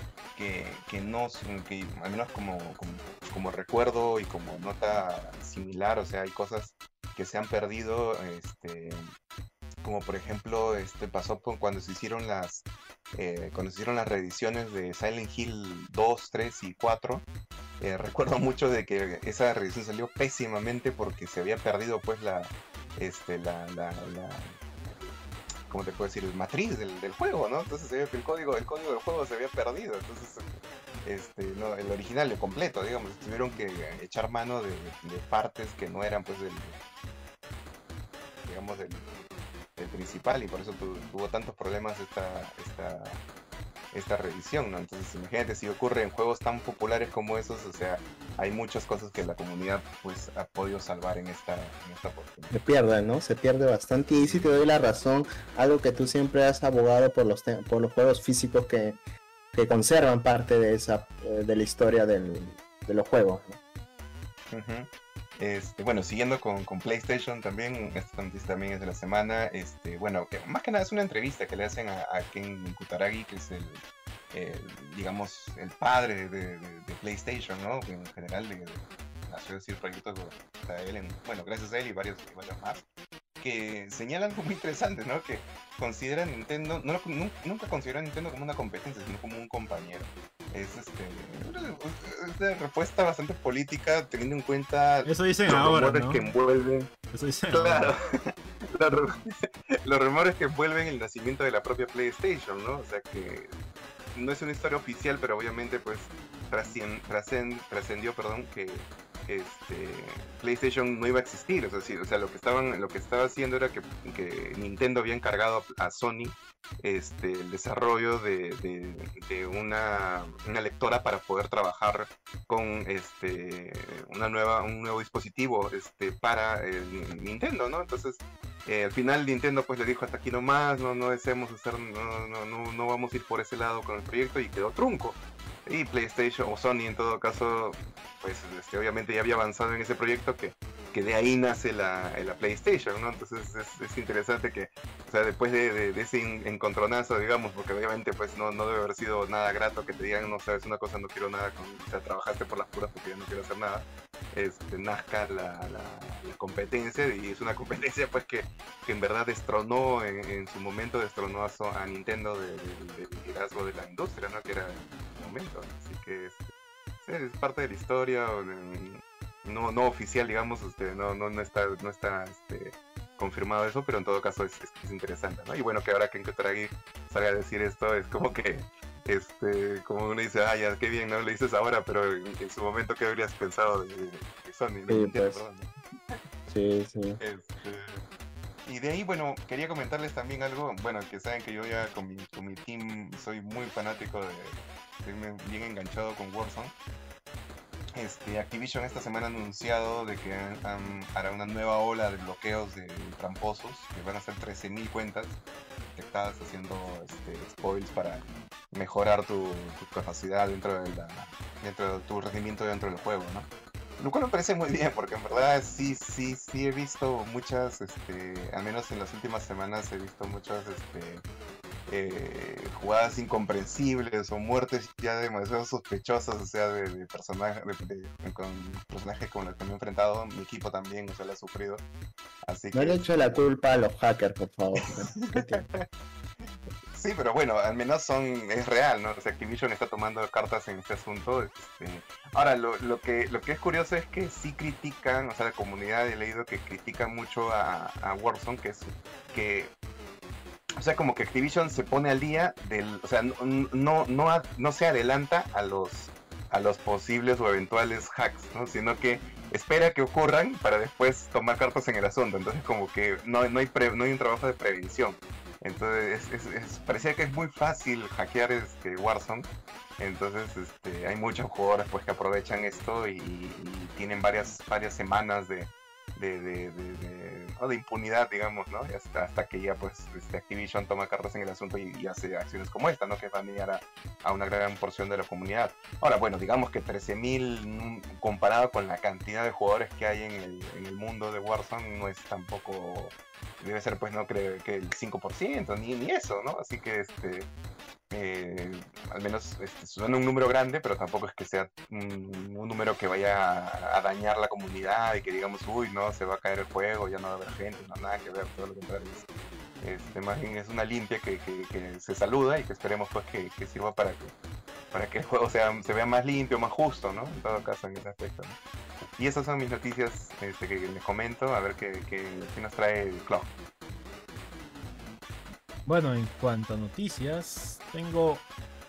al menos como recuerdo y como nota similar, o sea, hay cosas que se han perdido, como por ejemplo pasó cuando se hicieron las reediciones de Silent Hill 2, 3 y 4. Recuerdo mucho de que esa reedición salió pésimamente porque se había perdido, pues, ¿cómo te puedo decir? El matriz del juego, ¿no? Entonces se ve que el código del juego se había perdido. Entonces, no, el original, el completo, digamos, tuvieron que echar mano de partes que no eran, pues, del principal, y por eso tuvo tantos problemas esta reedición, ¿no? Entonces, imagínate, si ocurre en juegos tan populares como esos, o sea, hay muchas cosas que la comunidad, pues, ha podido salvar en esta oportunidad. Se pierde, ¿no? Se pierde bastante, y sí te doy la razón, algo que tú siempre has abogado por los juegos físicos que conservan parte de la historia de los juegos, ¿no? Uh-huh. Bueno, siguiendo con PlayStation también, esta noticia también es de la semana. Bueno, que más que nada es una entrevista que le hacen a Ken Kutaragi, que es digamos, el padre de PlayStation, ¿no? En general, nació decir proyectos para él, gracias a él y varios más, que señalan algo muy interesante, ¿no? Que consideran Nintendo, nunca consideran Nintendo como una competencia, sino como un compañero. Es una respuesta bastante política, teniendo en cuenta eso dicen ahora, ¿no? Que envuelven. Eso dicen claro. Los rumores que envuelven el nacimiento de la propia PlayStation, ¿no? O sea, que no es una historia oficial, pero obviamente, pues, trascendió, que PlayStation no iba a existir. O sea, lo que estaba haciendo era que Nintendo había encargado a Sony el desarrollo de una lectora para poder trabajar con un nuevo dispositivo para Nintendo, ¿no? Entonces, al final Nintendo, pues, le dijo hasta aquí nomás, no deseamos hacer, no vamos a ir por ese lado con el proyecto, y quedó trunco. Y PlayStation, o Sony en todo caso, pues, obviamente ya había avanzado en ese proyecto que que de ahí nace la PlayStation, ¿no? Entonces es interesante que, o sea, después de ese encontronazo, digamos, porque obviamente pues no debe haber sido nada grato que te digan, no sabes una cosa, no quiero nada o sea, trabajaste por las puras porque ya no quiero hacer nada, nazca la competencia, y es una competencia pues que en verdad destronó, en su momento destronó a Nintendo del liderazgo de la industria, ¿no? Que era el momento, ¿no? Así que es parte de la historia, no oficial, digamos, no está confirmado eso, pero en todo caso es interesante, ¿no? Y bueno, que ahora Ken Kutaragi salga a decir esto, es como que como uno dice, ya, qué bien, ¿no? Le dices ahora, pero en su momento, ¿qué habrías pensado de Sony? Sí, Nintendo, pues. perdón, ¿no? Sí. Y de ahí, bueno, quería comentarles también algo, bueno, que saben que yo ya con mi team soy muy fanático estoy bien enganchado con Warzone. Activision esta semana ha anunciado de que hará una nueva ola de bloqueos de tramposos, que van a ser 13.000 cuentas detectadas haciendo spoils para mejorar tu capacidad dentro de tu rendimiento dentro del juego, ¿no? Lo cual me parece muy bien, porque en verdad sí he visto muchas, al menos en las últimas semanas he visto muchas jugadas incomprensibles o muertes ya demasiado sospechosas, o sea, de personajes con personajes con los que me he enfrentado. Mi equipo también, o sea, lo ha sufrido. Así No que le echo la culpa a los hackers, por favor. sí, pero bueno, al menos es real, ¿no? O sea, Activision está tomando cartas en este asunto. Ahora, lo que es curioso es que sí critican, o sea, la comunidad he leído que critican mucho a Warzone, o sea, como que Activision se pone al día o sea, no se adelanta a los posibles o eventuales hacks, ¿no? Sino que espera que ocurran para después tomar cartas en el asunto. Entonces como que no hay un trabajo de prevención. Entonces parecía que es muy fácil hackear Warzone. Entonces hay muchos jugadores pues que aprovechan esto y tienen varias semanas de impunidad, digamos, ¿no? Y hasta que ya pues Activision toma cartas en el asunto y hace acciones como esta, ¿no? Que va a dañar a una gran porción de la comunidad. Ahora, bueno, digamos que 13.000 comparado con la cantidad de jugadores que hay en el mundo de Warzone no es tampoco, debe ser pues no creo que el 5% ni eso, ¿no? Así que al menos suena un número grande, pero tampoco es que sea un número que vaya a dañar la comunidad y que digamos, uy, no, se va a caer el juego, ya no va a haber gente, no, nada que ver, todo lo contrario. Más bien es una limpia que se saluda y que esperemos pues que sirva para que el juego se vea más limpio, más justo, ¿no? En todo caso, en ese aspecto, ¿no? Y esas son mis noticias que les comento, a ver qué nos trae Cloud. Bueno, en cuanto a noticias, tengo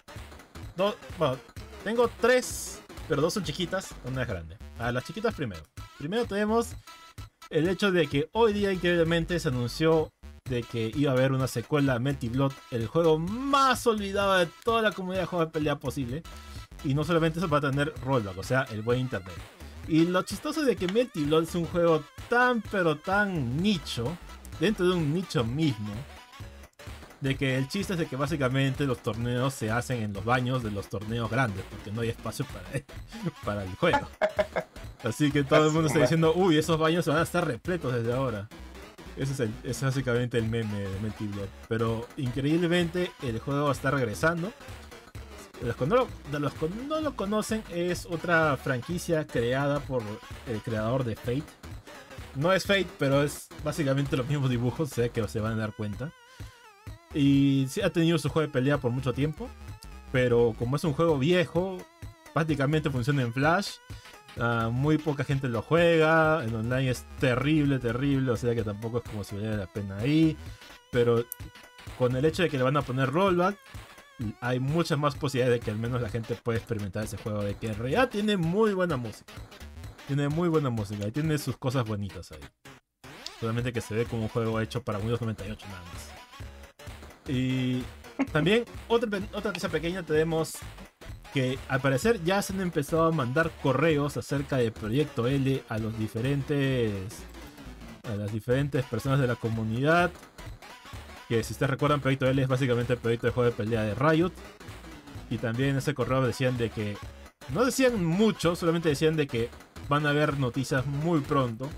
tres, pero dos son chiquitas, una es grande. A las chiquitas primero. Primero tenemos el hecho de que hoy día increíblemente se anunció de que iba a haber una secuela a Melty Blood, el juego más olvidado de toda la comunidad de juegos de pelea posible. Y no solamente eso, va a tener rollback, o sea, el buen internet. Y lo chistoso de que Melty Blood es un juego tan pero tan nicho, dentro de un nicho mismo, de que el chiste es de que básicamente los torneos se hacen en los baños de los torneos grandes, porque no hay espacio para el juego. Así que todo el mundo está diciendo, uy, esos baños van a estar repletos desde ahora. Ese es básicamente el meme de Melty Blood. Pero increíblemente el juego está regresando. De los que no lo conocen, es otra franquicia creada por el creador de Fate. No es Fate, pero es básicamente los mismos dibujos, sé que se van a dar cuenta. Y sí ha tenido su juego de pelea por mucho tiempo, pero como es un juego viejo, prácticamente funciona en Flash. Muy poca gente lo juega, el online es terrible, o sea que tampoco es como si valiera la pena ahí. Pero con el hecho de que le van a poner rollback, hay muchas más posibilidades de que al menos la gente pueda experimentar ese juego, de que en realidad tiene muy buena música. Y tiene sus cosas bonitas ahí. Solamente que se ve como un juego hecho para Windows 98 nada más. Y también otra noticia pequeña, tenemos que al parecer ya se han empezado a mandar correos acerca de Proyecto L a las diferentes personas de la comunidad. Que si ustedes recuerdan, Proyecto L es básicamente el proyecto de juego de pelea de Riot. Y también en ese correo decían de que, no decían mucho, solamente decían de que van a haber noticias muy pronto.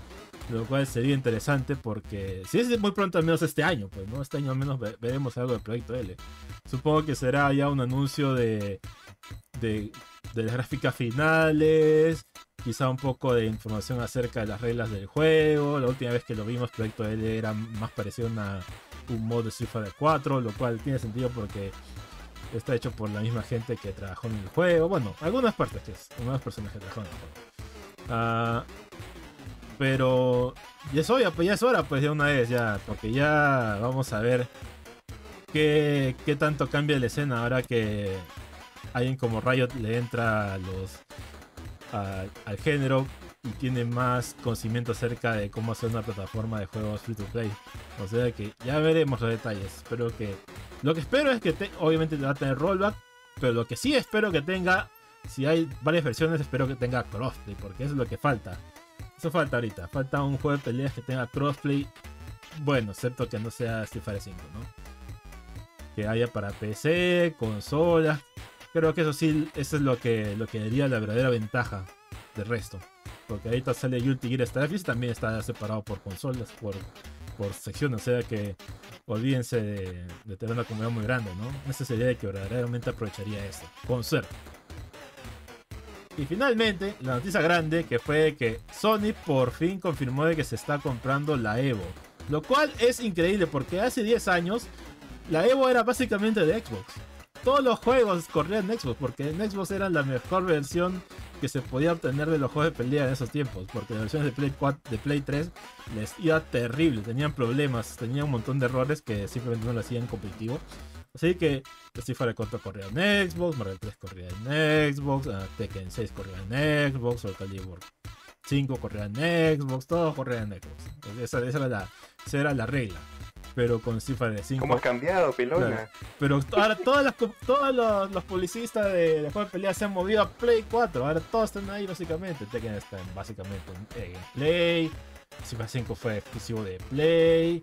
lo cual sería interesante porque si es muy pronto, al menos este año, pues, ¿no? Este año al menos veremos algo del Proyecto L. Supongo que será ya un anuncio de las gráficas finales, quizá un poco de información acerca de las reglas del juego. La última vez que lo vimos, Proyecto L era más parecido a un mod de Street Fighter 4, lo cual tiene sentido porque está hecho por la misma gente que trabajó en el juego. Bueno, algunas personas que trabajaron en el juego. Pero ya es hora pues de una vez ya, porque ya vamos a ver qué tanto cambia la escena ahora que alguien como Riot le entra al género y tiene más conocimiento acerca de cómo hacer una plataforma de juegos free to play. O sea que ya veremos los detalles. Lo que espero es que obviamente va a tener rollback, pero lo que sí espero que tenga, si hay varias versiones, espero que tenga crossplay, porque eso es lo que falta. Eso falta ahorita. Falta un juego de peleas que tenga crossplay. Bueno, excepto que no sea Street Fighter 5, ¿no? Que haya para PC, consolas. Creo que eso sí, eso es lo que daría la verdadera ventaja del resto. Porque ahorita sale Guilty Gear Strife y también está separado por consolas, por secciones. O sea que olvídense de tener una comunidad muy grande, ¿no? Esa sería de que verdaderamente aprovecharía esto. Con suerte. Y finalmente, la noticia grande que fue que Sony por fin confirmó de que se está comprando la Evo. Lo cual es increíble porque hace 10 años la Evo era básicamente de Xbox. Todos los juegos corrían en Xbox porque en Xbox era la mejor versión que se podía obtener de los juegos de pelea en esos tiempos. Porque las versiones de Play 4, de Play 3 les iba terrible, tenían problemas, tenían un montón de errores que simplemente no lo hacían competitivo. Así que Street Fighter 4 corría en Xbox, Marvel 3 corría en Xbox, Tekken 6 corría en Xbox, Soul Calibur 5 corría en Xbox, todos corrían en Xbox. Esa era la regla. Pero con Street Fighter 5... ¿Cómo ha cambiado, Pilona? Claro. Pero ahora todos los publicistas de juegos de pelea se han movido a Play 4. Ahora todos están ahí básicamente. Tekken está básicamente en Play. Street Fighter 5 fue exclusivo de Play.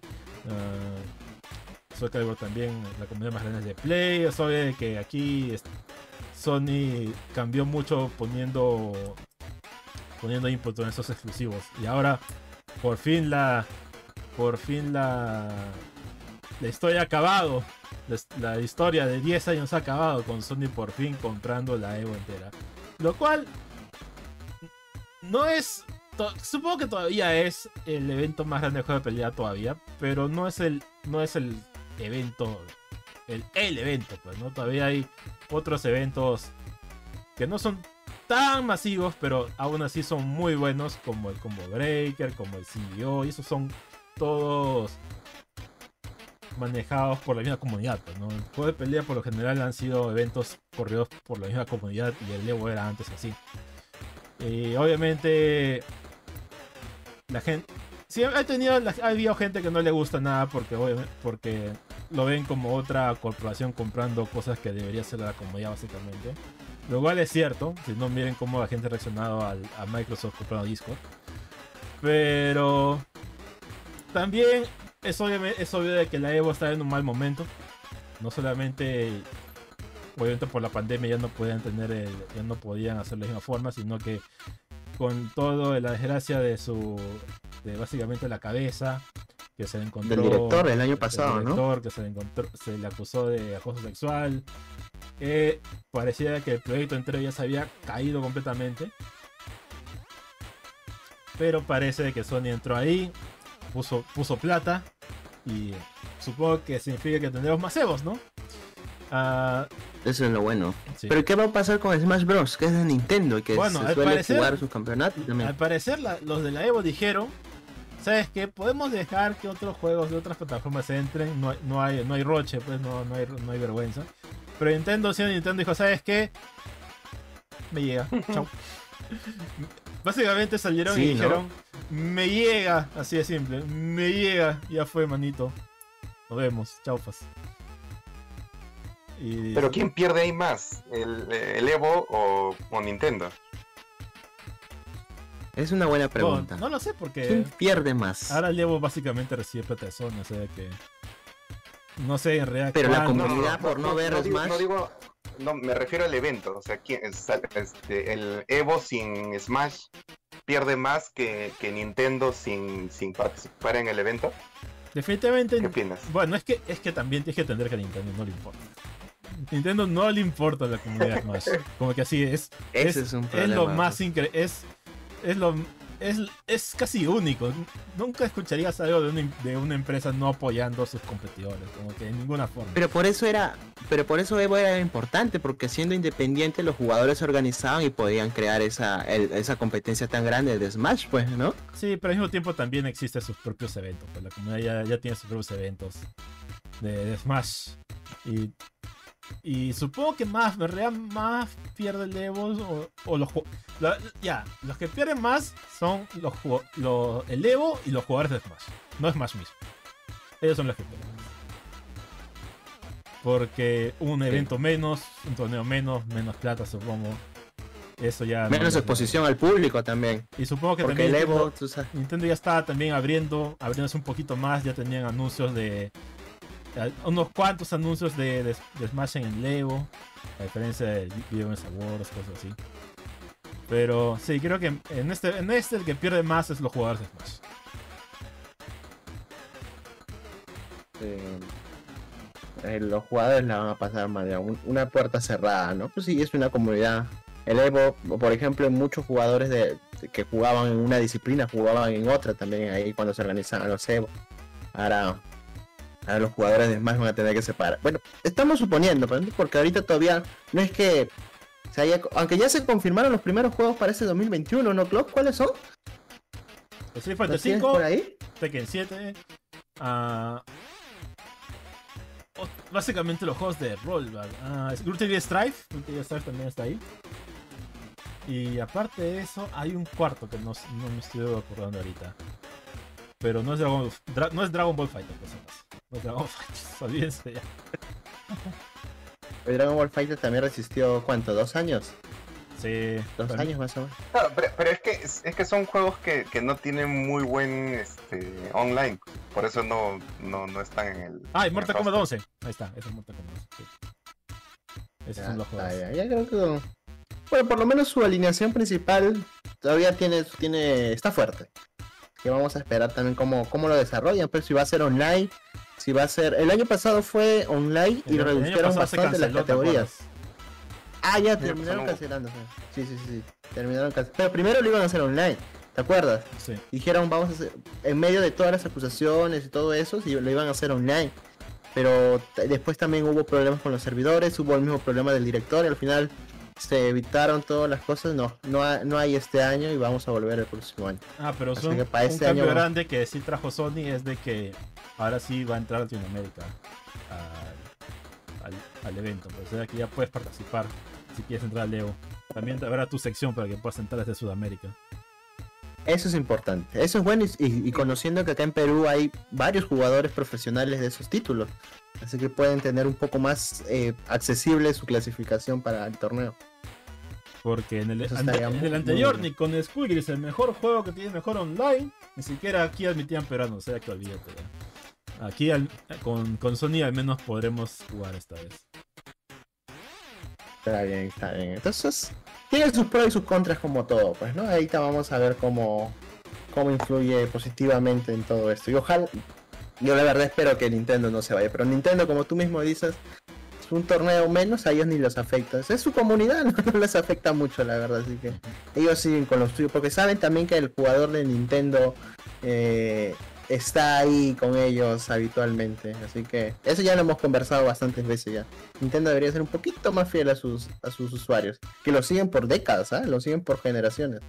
Soul Calibur también, la comunidad más grande es de Play. Es obvio que aquí Sony cambió mucho poniendo input en esos exclusivos. Y ahora por fin la historia ha acabado. La historia de 10 años ha acabado con Sony por fin comprando la Evo entera. Lo cual no es... Supongo que todavía es el evento más grande de juego de pelea todavía, pero no es el evento, el evento, pues, ¿no? Todavía hay otros eventos que no son tan masivos, pero aún así son muy buenos, como el Combo Breaker, como el CBO, y esos son todos manejados por la misma comunidad, pues, ¿no? El juego de pelea por lo general han sido eventos corridos por la misma comunidad y el Evo era antes así. Y obviamente la gente... Sí, ha habido gente que no le gusta nada porque lo ven como otra corporación comprando cosas que debería ser la comunidad básicamente. Lo cual es cierto, si no miren cómo la gente ha reaccionado a Microsoft comprando Discord. Pero también es obvio de que la Evo está en un mal momento. No solamente obviamente por la pandemia ya no podían hacerlo de la misma forma, sino que con todo la desgracia de básicamente la cabeza que se le encontró del director el año pasado, ¿no? Que se le acusó de acoso sexual. Parecía que el proyecto entero ya se había caído completamente, pero parece que Sony entró ahí, puso plata y supongo que significa que tendremos más Evos, ¿no? Eso es lo bueno. Sí. Pero ¿qué va a pasar con Smash Bros? Que es de Nintendo y que se suele jugar sus campeonatos también. Al parecer los de la Evo dijeron, ¿sabes qué? Podemos dejar que otros juegos de otras plataformas entren, no hay roche, pues no hay vergüenza. Pero Nintendo dijo, ¿sabes qué? Me llega, chau. Básicamente salieron y dijeron, ¿no? Me llega, así de simple, me llega, ya fue, manito. Nos vemos, chaufas. Pero ¿quién pierde ahí más? ¿El Evo o Nintendo? Es una buena pregunta. No lo sé porque... ¿Quién pierde más? Ahora el Evo básicamente recibe plata de Sony, o sea que... No sé en realidad... Pero la comunidad por no ver Smash... No, me refiero al evento. O sea, el Evo sin Smash pierde más que Nintendo sin participar en el evento. Definitivamente. ¿Qué opinas? Bueno, es que también tienes que entender que a Nintendo no le importa. Nintendo no le importa la comunidad Smash. Como que así es. Ese es un problema. Es lo más increíble. Es casi único. Nunca escucharías algo de una empresa no apoyando a sus competidores. Como que de ninguna forma. Pero por eso Evo era importante, porque siendo independiente los jugadores se organizaban y podían crear esa competencia tan grande de Smash, pues, ¿no? Sí, pero al mismo tiempo también existen sus propios eventos. Pues la comunidad ya tiene sus propios eventos de Smash. Y supongo que más pierde el Evo o los los que pierden más son el Evo y los jugadores de Smash, no Smash mismo. Ellos son los que pierden más. Porque un evento menos, un torneo menos plata, supongo. Eso ya menos exposición al público también. Y supongo que porque también el Evo, Nintendo ya estaba también abriéndose un poquito más, ya tenían anuncios unos cuantos anuncios de Smash en el Evo, a diferencia de Video Games Awards, cosas así. Pero sí, creo que en este el que pierde más es los jugadores de Smash. Los jugadores la van a pasar mal, una puerta cerrada, ¿no? Pues sí, es una comunidad. El Evo, por ejemplo, muchos jugadores que jugaban en una disciplina jugaban en otra también ahí cuando se organizaban los Evo. Ahora los jugadores de Smash van a tener que separar. Bueno, estamos suponiendo, porque ahorita todavía no es que aunque ya se confirmaron los primeros juegos para ese 2021, ¿no, Clock? ¿Cuáles son? Street Fighter 5, por ahí? Tekken 7, básicamente los juegos de rollback. Guilty Strife también está ahí. Y aparte de eso, hay un cuarto que no me estoy acordando ahorita. Pero no es Dragon Ball Fighter, por si acaso. No es Dragon Ball Fighter, olvídense ya. El Dragon Ball Fighter también resistió, ¿cuánto? ¿2 años? Sí. 2 años más o menos. No, pero es que son juegos que no tienen muy buen online. Por eso no están en el... Y Mortal Kombat 11. Ahí está, ese es Mortal Kombat 11. Sí. Esos son los juegos. Ya creo que... Bueno, por lo menos su alineación principal todavía está fuerte. Que vamos a esperar también cómo lo desarrollan, pero si va a ser online, si va a ser... El año pasado fue online y redujeron bastante las categorías. Ya terminaron cancelándose. Sí. Terminaron cancelando. Pero primero lo iban a hacer online, ¿te acuerdas? Sí. Dijeron, vamos a hacer, en medio de todas las acusaciones y todo eso, y lo iban a hacer online. Pero después también hubo problemas con los servidores, hubo el mismo problema del director y al final se evitaron todas las cosas. No hay este año y vamos a volver el próximo año. Pero así un este cambio año... grande que sí trajo Sony es de que ahora sí va a entrar a Latinoamérica al evento. O sea que ya puedes participar si quieres entrar al Evo. También habrá tu sección para que puedas entrar desde Sudamérica. Eso es importante, eso es bueno y conociendo que acá en Perú hay varios jugadores profesionales de esos títulos, así que pueden tener un poco más accesible su clasificación para el torneo. Porque en el anterior, ni con Skullgris, el mejor juego que tiene mejor online, ni siquiera aquí admitían peruanos, o sea que olvídate ya. Aquí con Sony al menos podremos jugar esta vez. Está bien. Entonces, tiene sus pros y sus contras como todo, pues, ¿no? Ahorita vamos a ver cómo influye positivamente en todo esto. Y ojalá, yo la verdad espero que Nintendo no se vaya, pero Nintendo, como tú mismo dices, es un torneo menos, a ellos ni los afecta. Es su comunidad, no les afecta mucho, la verdad, así que ellos siguen con los suyos, porque saben también que el jugador de Nintendo está ahí con ellos habitualmente, así que eso ya lo hemos conversado bastantes veces ya. Nintendo debería ser un poquito más fiel a sus usuarios, que lo siguen por décadas, lo siguen por generaciones.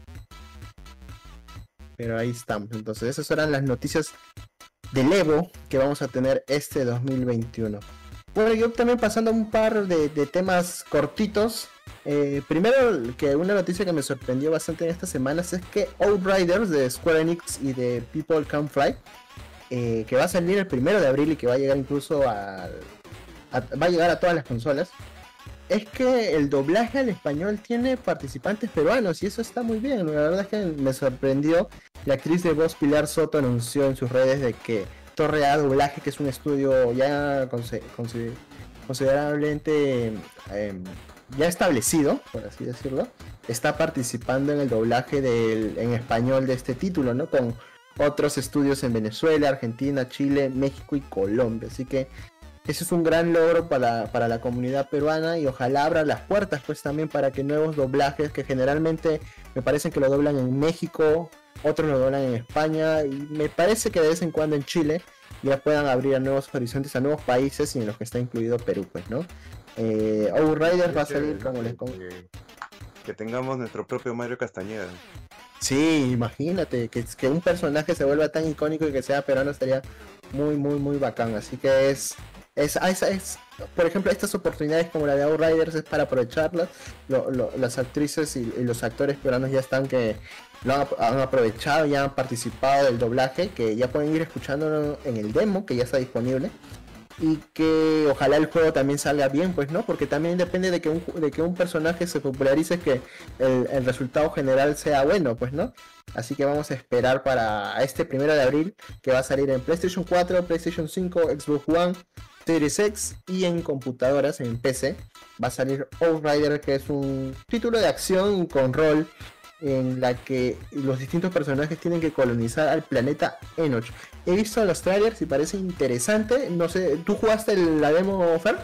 Pero ahí estamos, entonces esas eran las noticias del Evo que vamos a tener este 2021. Bueno, yo también pasando un par de temas cortitos. Primero, que una noticia que me sorprendió bastante en estas semanas es que Outriders de Square Enix y de People Can Fly, que va a salir el 1 de abril y que va a llegar incluso va a llegar a todas las consolas, es que el doblaje al español tiene participantes peruanos y eso está muy bien. La verdad es que me sorprendió. La actriz de voz Pilar Soto anunció en sus redes de que Torre A Doblaje, que es un estudio ya considerablemente ya establecido, por así decirlo, está participando en el doblaje en español de este título, ¿no? Con otros estudios en Venezuela, Argentina, Chile, México y Colombia. Así que ese es un gran logro para la comunidad peruana y ojalá abra las puertas pues también para que nuevos doblajes que generalmente me parecen que lo doblan en México, otros lo doblan en España y me parece que de vez en cuando en Chile ya puedan abrir a nuevos horizontes, a nuevos países y en los que está incluido Perú, pues, ¿no? Outriders va a salir como les que tengamos nuestro propio Mario Castañeda. Sí, imagínate que un personaje se vuelva tan icónico y que sea peruano estaría muy, muy, muy bacán. Así que por ejemplo, estas oportunidades como la de Outriders es para aprovecharlas. Las actrices y los actores peruanos ya están que han aprovechado, ya han participado del doblaje, que ya pueden ir escuchándolo en el demo que ya está disponible. Y que ojalá el juego también salga bien, pues, ¿no? Porque también depende de que un personaje se popularice, que el resultado general sea bueno, pues, ¿no? Así que vamos a esperar para este 1 de abril, que va a salir en PlayStation 4, PlayStation 5, Xbox One, Series X y en computadoras, en PC. Va a salir Outrider, que es un título de acción con rol, en la que los distintos personajes tienen que colonizar al planeta Enoch. He visto los trailers y parece interesante. No sé, ¿tú jugaste la demo, Fer?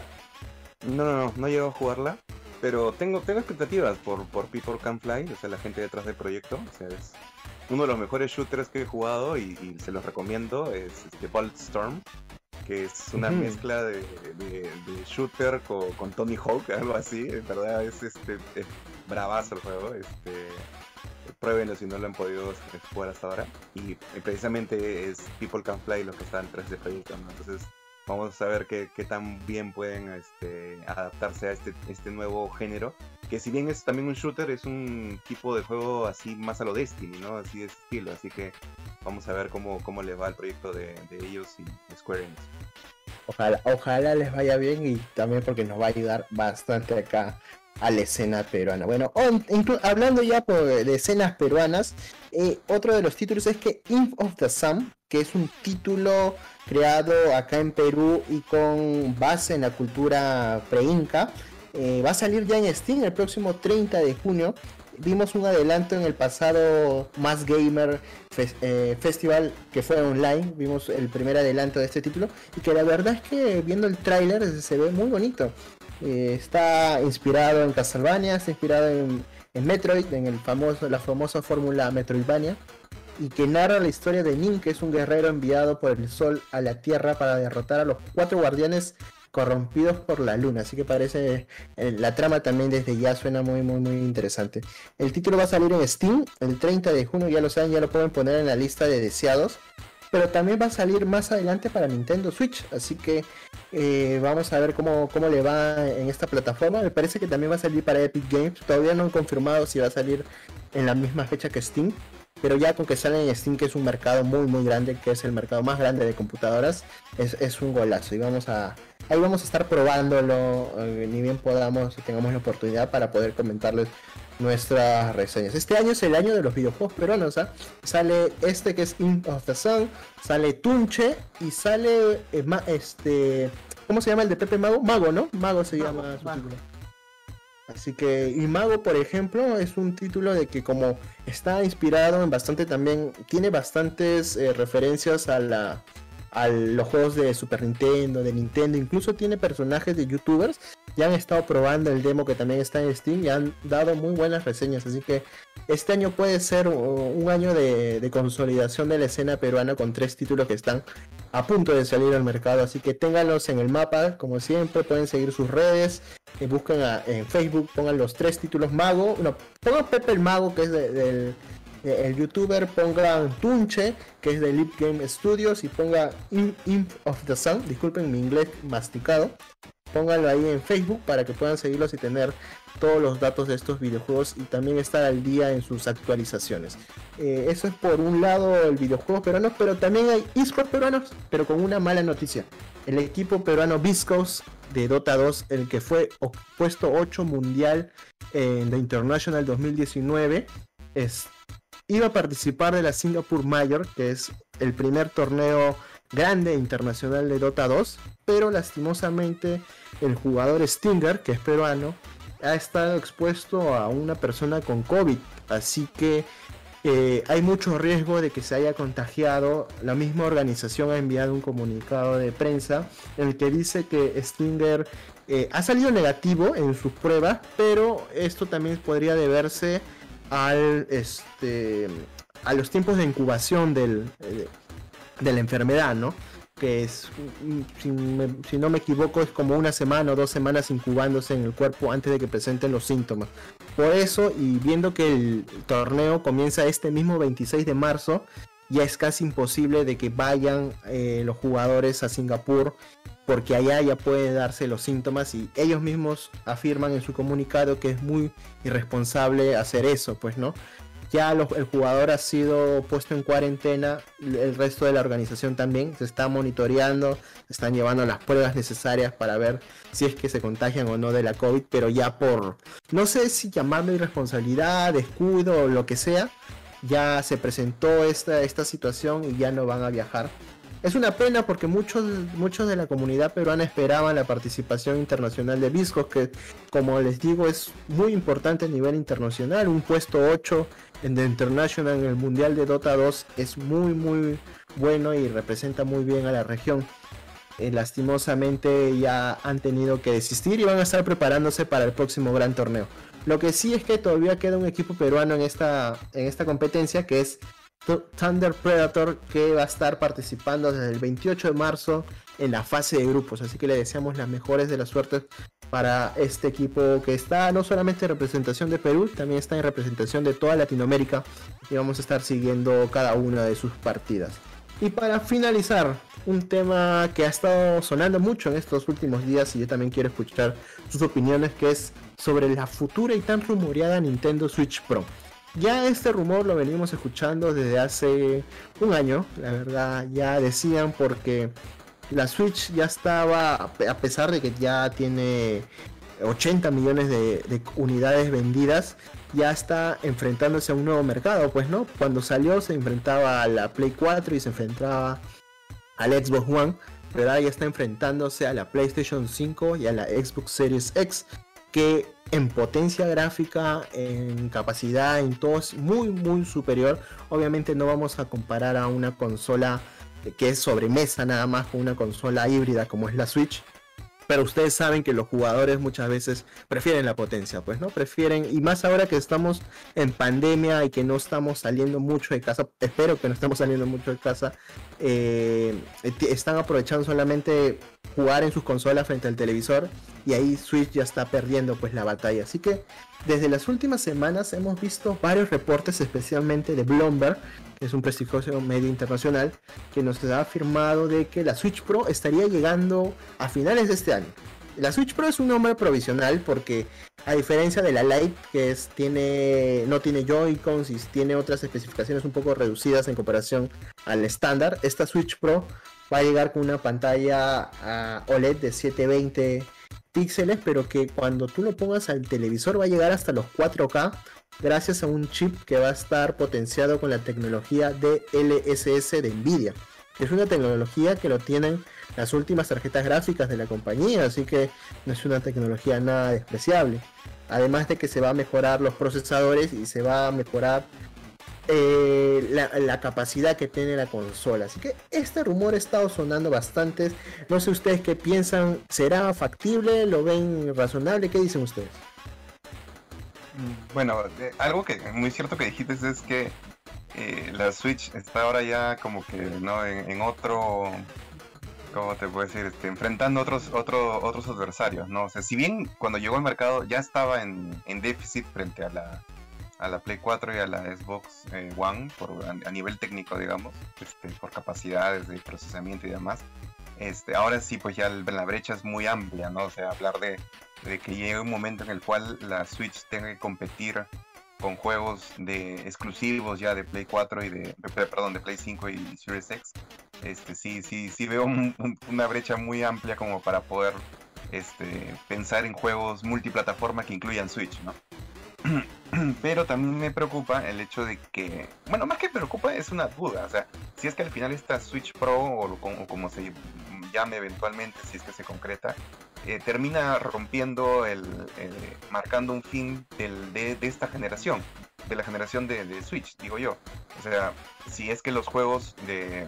No llego a jugarla, pero tengo expectativas por People Can Fly, o sea, la gente detrás del proyecto. O sea, es uno de los mejores shooters que he jugado y se los recomiendo. Es Bulletstorm, que es una mezcla de shooter con Tony Hawk, algo así. En verdad es bravazo el juego. Pruébenlo si no lo han podido jugar hasta ahora. Y precisamente es People Can Fly los que están tras de proyecto, ¿no? Entonces vamos a ver qué tan bien pueden adaptarse a este nuevo género, que si bien es también un shooter, es un tipo de juego así más a lo Destiny, ¿no? Así de estilo. Así que vamos a ver cómo les va el proyecto de ellos y Square Enix. Ojalá les vaya bien, y también porque nos va a ayudar bastante acá a la escena peruana. Bueno, hablando ya de escenas peruanas, otro de los títulos es que Imp of the Sun, que es un título creado acá en Perú y con base en la cultura pre-inca, va a salir ya en Steam el próximo 30 de junio. Vimos un adelanto en el pasado Más Gamer Festival, que fue online. Vimos el primer adelanto de este título y que la verdad es que viendo el tráiler se ve muy bonito. Está inspirado en Castlevania, está inspirado en Metroid, en la famosa fórmula Metroidvania, y que narra la historia de Nin, que es un guerrero enviado por el sol a la tierra para derrotar a los 4 guardianes corrompidos por la luna. Así que parece, la trama también desde ya suena muy muy muy interesante. El título va a salir en Steam el 30 de junio, ya lo saben, ya lo pueden poner en la lista de deseados. Pero también va a salir más adelante para Nintendo Switch, así que vamos a ver cómo le va en esta plataforma. Me parece que también va a salir para Epic Games. Todavía no han confirmado si va a salir en la misma fecha que Steam, pero ya con que sale en Steam, que es un mercado muy muy grande, que es el mercado más grande de computadoras, es un golazo. Y vamos a estar probándolo, ni bien podamos y tengamos la oportunidad para poder comentarles nuestras reseñas. Este año es el año de los videojuegos peruanos, ¿eh? Sale que es Imp of the Sun, sale Tunche y sale ¿cómo se llama el de Pepe Mago? Mago, ¿no? Mago se llama su título. Así que, y Mago, por ejemplo, es un título de que como está inspirado en bastante, también tiene bastantes referencias a los juegos de Super Nintendo, de Nintendo, incluso tiene personajes de youtubers. Ya han estado probando el demo, que también está en Steam, y han dado muy buenas reseñas, así que este año puede ser un año de consolidación de la escena peruana, con 3 títulos que están a punto de salir al mercado, así que ténganlos en el mapa, como siempre. Pueden seguir sus redes, busquen en Facebook, pongan los 3 títulos Mago, pongan Pepe el Mago, que es el youtuber, pongan Tunche, que es de Leap Game Studios, y ponga Imp of the Sun, disculpen mi inglés masticado, pónganlo ahí en Facebook para que puedan seguirlos y tener todos los datos de estos videojuegos y también estar al día en sus actualizaciones. Eso es por un lado el videojuego peruano, pero también hay esports peruanos, pero con una mala noticia. El equipo peruano Viscos de Dota 2, el que fue puesto 8 mundial en The International 2019, iba a participar de la Singapore Major, que es el primer torneo grande internacional de Dota 2, pero lastimosamente el jugador Stinger, que es peruano, ha estado expuesto a una persona con COVID, así que hay mucho riesgo de que se haya contagiado. La misma organización ha enviado un comunicado de prensa en el que dice que Stinger ha salido negativo en sus pruebas, pero esto también podría deberse a los tiempos de incubación de la enfermedad, ¿no? Que es, si no me equivoco, es como 1 semana o 2 semanas incubándose en el cuerpo antes de que presenten los síntomas. Por eso, y viendo que el torneo comienza este mismo 26 de marzo, ya es casi imposible de que vayan los jugadores a Singapur, porque allá ya pueden darse los síntomas, y ellos mismos afirman en su comunicado que es muy irresponsable hacer eso, pues, ¿no? Ya el jugador ha sido puesto en cuarentena, el resto de la organización también se está monitoreando, están llevando las pruebas necesarias para ver si es que se contagian o no de la COVID, pero ya por, no sé si llamarlo irresponsabilidad, descuido o lo que sea, ya se presentó esta situación y ya no van a viajar. Es una pena porque muchos de la comunidad peruana esperaban la participación internacional de Viscos, que, como les digo, es muy importante a nivel internacional. Un puesto 8 en The International en el Mundial de Dota 2 es muy bueno y representa muy bien a la región. Lastimosamente ya han tenido que desistir y van a estar preparándose para el próximo gran torneo. Lo que sí es que todavía queda un equipo peruano en esta competencia, que es Thunder Predator, que va a estar participando desde el 28 de marzo en la fase de grupos, así que le deseamos las mejores de las suertes para este equipo, que está no solamente en representación de Perú, también está en representación de toda Latinoamérica, y vamos a estar siguiendo cada una de sus partidas. Y para finalizar, un tema que ha estado sonando mucho en estos últimos días, y yo también quiero escuchar sus opiniones, que es sobre la futura y tan rumoreada Nintendo Switch Pro. Ya este rumor lo venimos escuchando desde hace un año, la verdad. Ya decían, porque la Switch ya estaba, a pesar de que ya tiene 80 millones de unidades vendidas, ya está enfrentándose a un nuevo mercado, pues, ¿no? Cuando salió se enfrentaba a la Play 4 y se enfrentaba al Xbox One, pero ahora ya está enfrentándose a la PlayStation 5 y a la Xbox Series X, que en potencia gráfica, en capacidad, en todo es muy superior. Obviamente no vamos a comparar a una consola que es sobremesa nada más con una consola híbrida como es la Switch, pero ustedes saben que los jugadores muchas veces prefieren la potencia, pues, ¿no? Prefieren, y más ahora que estamos en pandemia y que no estamos saliendo mucho de casa, espero que no estamos saliendo mucho de casa, están aprovechando solamente jugar en sus consolas frente al televisor, y ahí Switch ya está perdiendo pues la batalla. Así que desde las últimas semanas hemos visto varios reportes, especialmente de Bloomberg, que es un prestigioso medio internacional, que nos ha afirmado de que la Switch Pro estaría llegando a finales de este año. La Switch Pro es un nombre provisional porque, a diferencia de la Lite, que no tiene Joy-Cons y tiene otras especificaciones un poco reducidas en comparación al estándar, esta Switch Pro va a llegar con una pantalla OLED de 720 píxeles, pero que cuando tú lo pongas al televisor va a llegar hasta los 4K, gracias a un chip que va a estar potenciado con la tecnología DLSS de Nvidia. Es una tecnología que lo tienen las últimas tarjetas gráficas de la compañía, así que no es una tecnología nada despreciable. Además de que se va a mejorar los procesadores y se va a mejorar la capacidad que tiene la consola. Así que este rumor ha estado sonando bastante. No sé ustedes qué piensan. ¿Será factible? ¿Lo ven razonable? ¿Qué dicen ustedes? Bueno, algo que muy cierto que dijiste es que la Switch está ahora ya como que no en otro, ¿cómo te puedo decir? Enfrentando otros adversarios, ¿no? O sea, si bien cuando llegó al mercado ya estaba en déficit frente a la Play 4 y a la Xbox One a nivel técnico, digamos, por capacidades de procesamiento y demás. Ahora sí, pues ya la brecha es muy amplia, ¿no? O sea, hablar de que llegue un momento en el cual la Switch tenga que competir con juegos exclusivos ya de Play 4 y de Play 5 y Series X. Sí veo una brecha muy amplia como para poder pensar en juegos multiplataforma que incluyan Switch, ¿no? Pero también me preocupa el hecho de que, bueno, más que preocupa es una duda, o sea, si es que al final esta Switch Pro o como se llame eventualmente, si es que se concreta, termina rompiendo marcando un fin de esta generación, de la generación de Switch, digo yo. O sea, si es que los juegos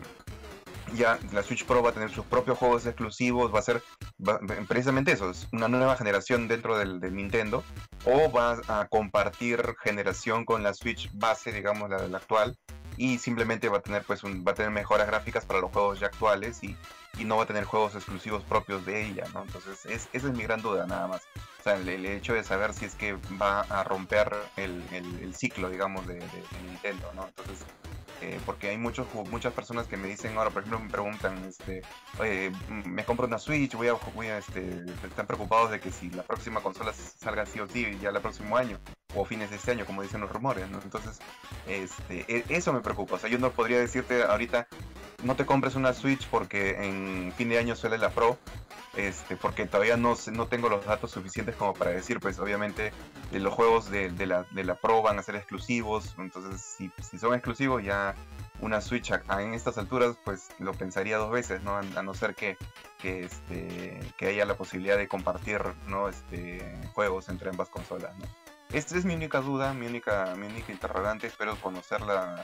ya la Switch Pro va a tener sus propios juegos exclusivos, precisamente eso, es una nueva generación dentro del Nintendo, o va a compartir generación con la Switch base, digamos, la actual, y simplemente va a tener va a tener mejoras gráficas para los juegos ya actuales y no va a tener juegos exclusivos propios de ella, ¿no? Entonces esa es mi gran duda, nada más. O sea, el hecho de saber si es que va a romper el ciclo, digamos, de Nintendo, ¿no? Entonces, porque hay muchas personas que me dicen ahora, por ejemplo, me preguntan, oye, me compro una Switch, están preocupados de que si la próxima consola salga sí o sí ya el próximo año o fines de este año, como dicen los rumores, ¿no? Entonces, eso me preocupa. O sea, yo no podría decirte ahorita, no te compres una Switch porque en fin de año sale la Pro, porque todavía no tengo los datos suficientes como para decir, pues obviamente los juegos de la Pro van a ser exclusivos. Entonces si son exclusivos, ya una Switch en estas alturas pues lo pensaría dos veces, ¿no? A no ser que haya la posibilidad de compartir, ¿no? Juegos entre ambas consolas, ¿no? Esta es mi única duda, mi única interrogante. Espero conocerla,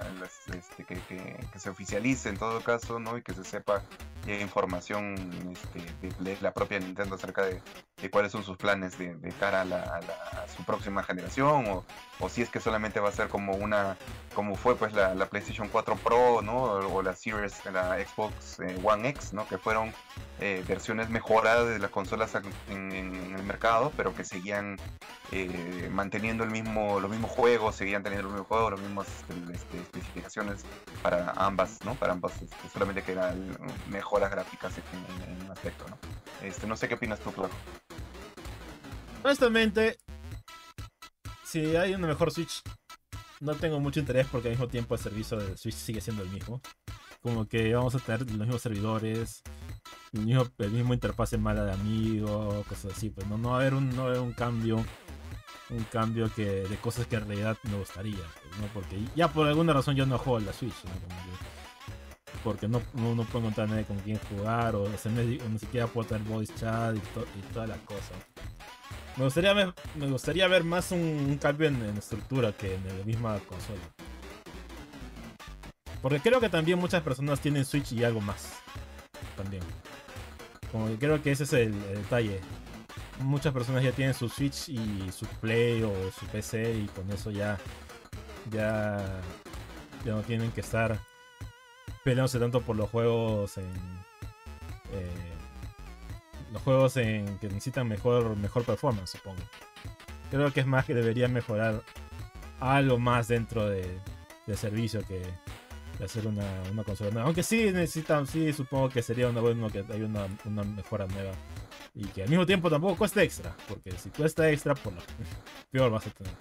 que se oficialice en todo caso, ¿no? Y que se sepa información de la propia Nintendo acerca de cuáles son sus planes de cara a su próxima generación, o si es que solamente va a ser como fue pues la PlayStation 4 Pro, ¿no? O la Xbox One X, ¿no? Que fueron versiones mejoradas de las consolas en el mercado, pero que seguían manteniendo los mismos juegos, seguían teniendo los mismos juegos, las mismas especificaciones para ambas, ¿no? Para ambas, solamente que eran mejoras gráficas en un aspecto, ¿no? No sé qué opinas tú, claro. Honestamente, si hay una mejor Switch, no tengo mucho interés, porque al mismo tiempo el servicio de Switch sigue siendo el mismo. Como que vamos a tener los mismos servidores, el mismo interfase mala de amigos, cosas así. Pues no va a haber un cambio de cosas que en realidad me gustaría, pues, ¿no? Porque ya por alguna razón yo no juego en la Switch, ¿no? Porque no puedo encontrar a nadie con quien jugar, o ni siquiera puedo tener voice chat y toda la cosa. Me gustaría ver más un cambio en estructura que en la misma consola. Porque creo que también muchas personas tienen Switch y algo más. También. Como que creo que ese es el detalle. Muchas personas ya tienen su Switch y su Play o su PC, y con eso ya no tienen que estar peleándose tanto por los juegos que necesitan mejor performance, supongo. Creo que es más que deberían mejorar algo más dentro del servicio que de hacer una consola nueva. Aunque sí supongo que sería bueno que haya una mejora nueva, y que al mismo tiempo tampoco cueste extra, porque si cuesta extra, por peor vas a tener.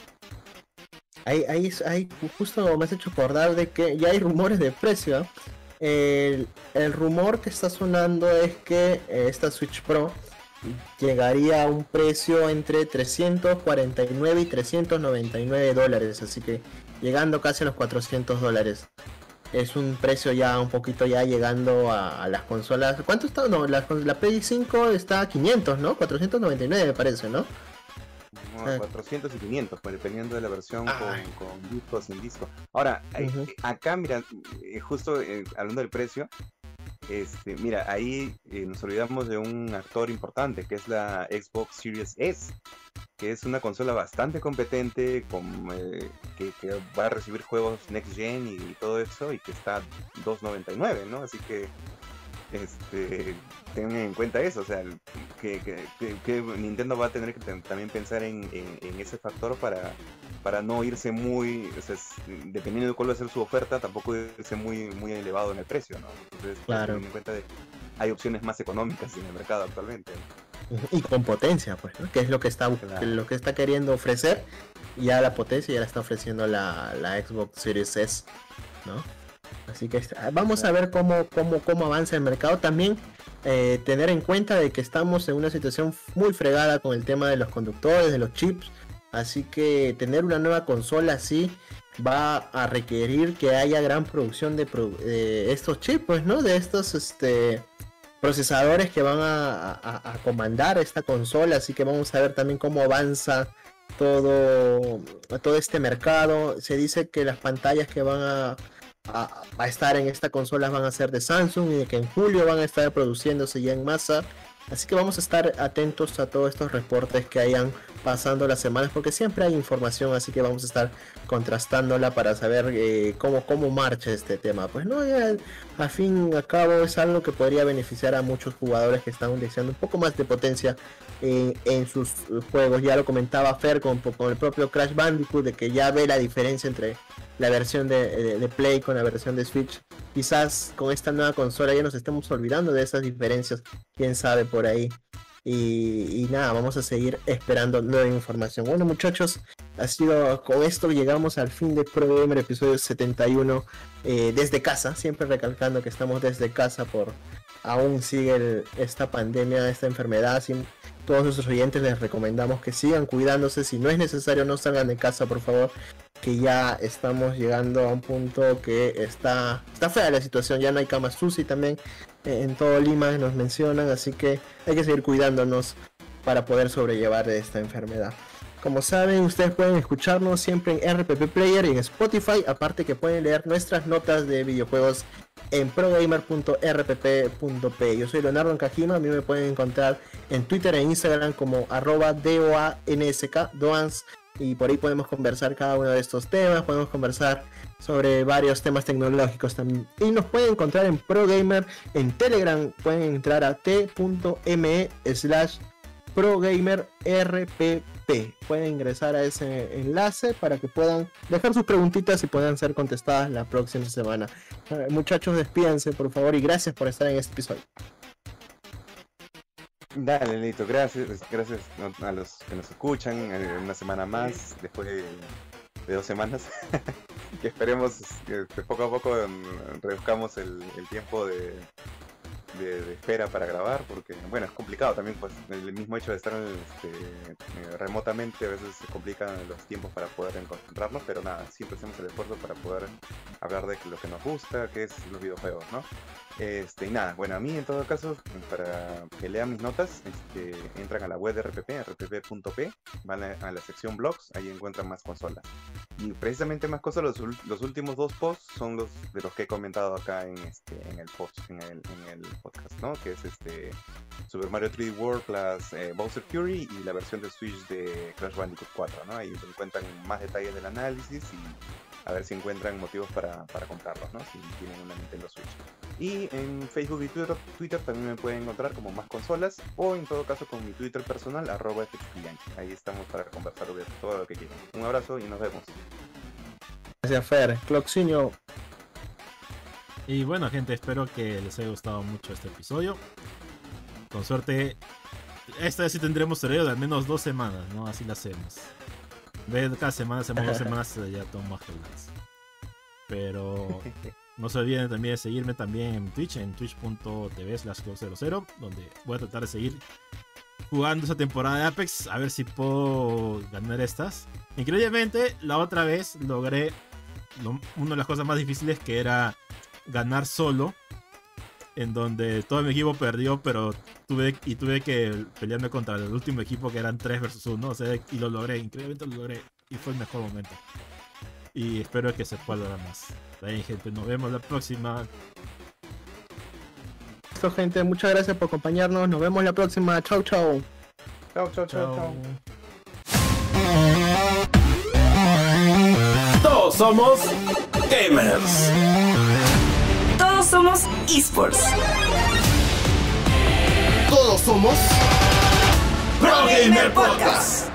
Ahí justo me has hecho acordar de que ya hay rumores de precio. El rumor que está sonando es que esta Switch Pro llegaría a un precio entre $349 y $399, así que llegando casi a los $400. Es un precio ya un poquito ya llegando a las consolas. ¿Cuánto está? No, la Play 5 está a 500, ¿no? 499 me parece, ¿no? No, 400 y 500, pues dependiendo de la versión con disco o sin disco. Ahora, acá, mira, justo hablando del precio, mira, ahí nos olvidamos de un actor importante, que es la Xbox Series S, que es una consola bastante competente, que va a recibir juegos Next Gen y todo eso, y que está a $299, ¿no? Así que tengan en cuenta eso, o sea, que Nintendo va a tener que también pensar en ese factor para no irse muy, o sea, dependiendo de cuál va a ser su oferta, tampoco irse muy elevado en el precio, ¿no? Entonces, claro, en cuenta de hay opciones más económicas en el mercado actualmente. Y con potencia, pues, ¿no? Que es lo que está queriendo ofrecer. Ya la potencia ya la está ofreciendo la Xbox Series S, ¿no? Así que vamos a ver cómo avanza el mercado. También tener en cuenta de que estamos en una situación muy fregada con el tema de los conductores, de los chips. Así que tener una nueva consola así va a requerir que haya gran producción de estos chips, pues, ¿no? De estos procesadores que van a comandar esta consola, así que vamos a ver también cómo avanza todo este mercado. Se dice que las pantallas que van a estar en esta consola van a ser de Samsung y que en julio van a estar produciéndose ya en masa. Así que vamos a estar atentos a todos estos reportes que hayan pasando las semanas, porque siempre hay información, así que vamos a estar contrastándola para saber cómo marcha este tema. Pues no, ya, al fin y al cabo es algo que podría beneficiar a muchos jugadores que están deseando un poco más de potencia en sus juegos. Ya lo comentaba Fer con el propio Crash Bandicoot, de que ya ve la diferencia entre la versión de Play con la versión de Switch. Quizás con esta nueva consola ya nos estemos olvidando de esas diferencias, quién sabe por ahí. Y nada, vamos a seguir esperando nueva información. Bueno, muchachos, con esto llegamos al fin de Pro Gamer episodio 71 desde casa, siempre recalcando que estamos desde casa aún sigue esta pandemia, esta enfermedad. Todos nuestros oyentes les recomendamos que sigan cuidándose. Si no es necesario, no salgan de casa, por favor, que ya estamos llegando a un punto que está fea la situación. Ya no hay camas UCI también en todo Lima, nos mencionan, así que hay que seguir cuidándonos para poder sobrellevar esta enfermedad. Como saben, ustedes pueden escucharnos siempre en RPP Player y en Spotify, aparte que pueden leer nuestras notas de videojuegos en progamer.rpp.p. Yo soy Leonardo Encajino, a mí me pueden encontrar en Twitter e Instagram como @DOANSK, y por ahí podemos conversar cada uno de estos temas, podemos conversar sobre varios temas tecnológicos también. Y nos pueden encontrar en ProGamer en Telegram, pueden entrar a t.me/ProGamerRPP. Pueden ingresar a ese enlace para que puedan dejar sus preguntitas y puedan ser contestadas la próxima semana. Muchachos, despídanse por favor y gracias por estar en este episodio. Dale, Lito, gracias a los que nos escuchan una semana más, después de 2 semanas. Que esperemos que poco a poco reduzcamos el tiempo de espera para grabar, porque bueno, es complicado también, pues el mismo hecho de estar remotamente a veces se complican los tiempos para poder encontrarnos, pero nada, siempre hacemos el esfuerzo para poder hablar de lo que nos gusta, que es los videojuegos, ¿no? Y nada, bueno, a mí en todo caso, para que lean mis notas, entran a la web de rpp.p, van a la sección blogs, ahí encuentran más consolas. Y precisamente más cosas, los últimos 2 posts son los de los que he comentado acá en el podcast, ¿no? Que es Super Mario 3D World plus Bowser Fury y la versión de Switch de Crash Bandicoot 4, ¿no? Ahí encuentran más detalles del análisis y a ver si encuentran motivos para comprarlos, ¿no? Si tienen una Nintendo Switch. Y en Facebook y Twitter también me pueden encontrar como Más Consolas, o en todo caso con mi Twitter personal @FXPian. Ahí estamos para conversar de todo lo que quieran. Un abrazo y nos vemos. Gracias, Fer. Cloxinho. Y bueno, gente, espero que les haya gustado mucho este episodio. Con suerte, esta vez sí tendremos horario de al menos 2 semanas, ¿no? Así lo hacemos. Cada semana hacemos 2 semanas, ya todo más relax. Pero no se olviden también de seguirme también en Twitch, en twitch.tv/Clox00, donde voy a tratar de seguir jugando esa temporada de Apex, a ver si puedo ganar estas. Increíblemente, la otra vez logré una de las cosas más difíciles, que era ganar solo, en donde todo mi equipo perdió, pero tuve que pelearme contra el último equipo, que eran 3 versus 1, o sea, y lo logré, increíblemente lo logré, y fue el mejor momento. Y espero que se pueda lograr más. Bien, gente, nos vemos la próxima. Listo, gente, muchas gracias por acompañarnos, nos vemos la próxima. Chau, chau. Chau. Todos somos gamers. Todos somos esports. Todos somos Pro Gamer Podcast.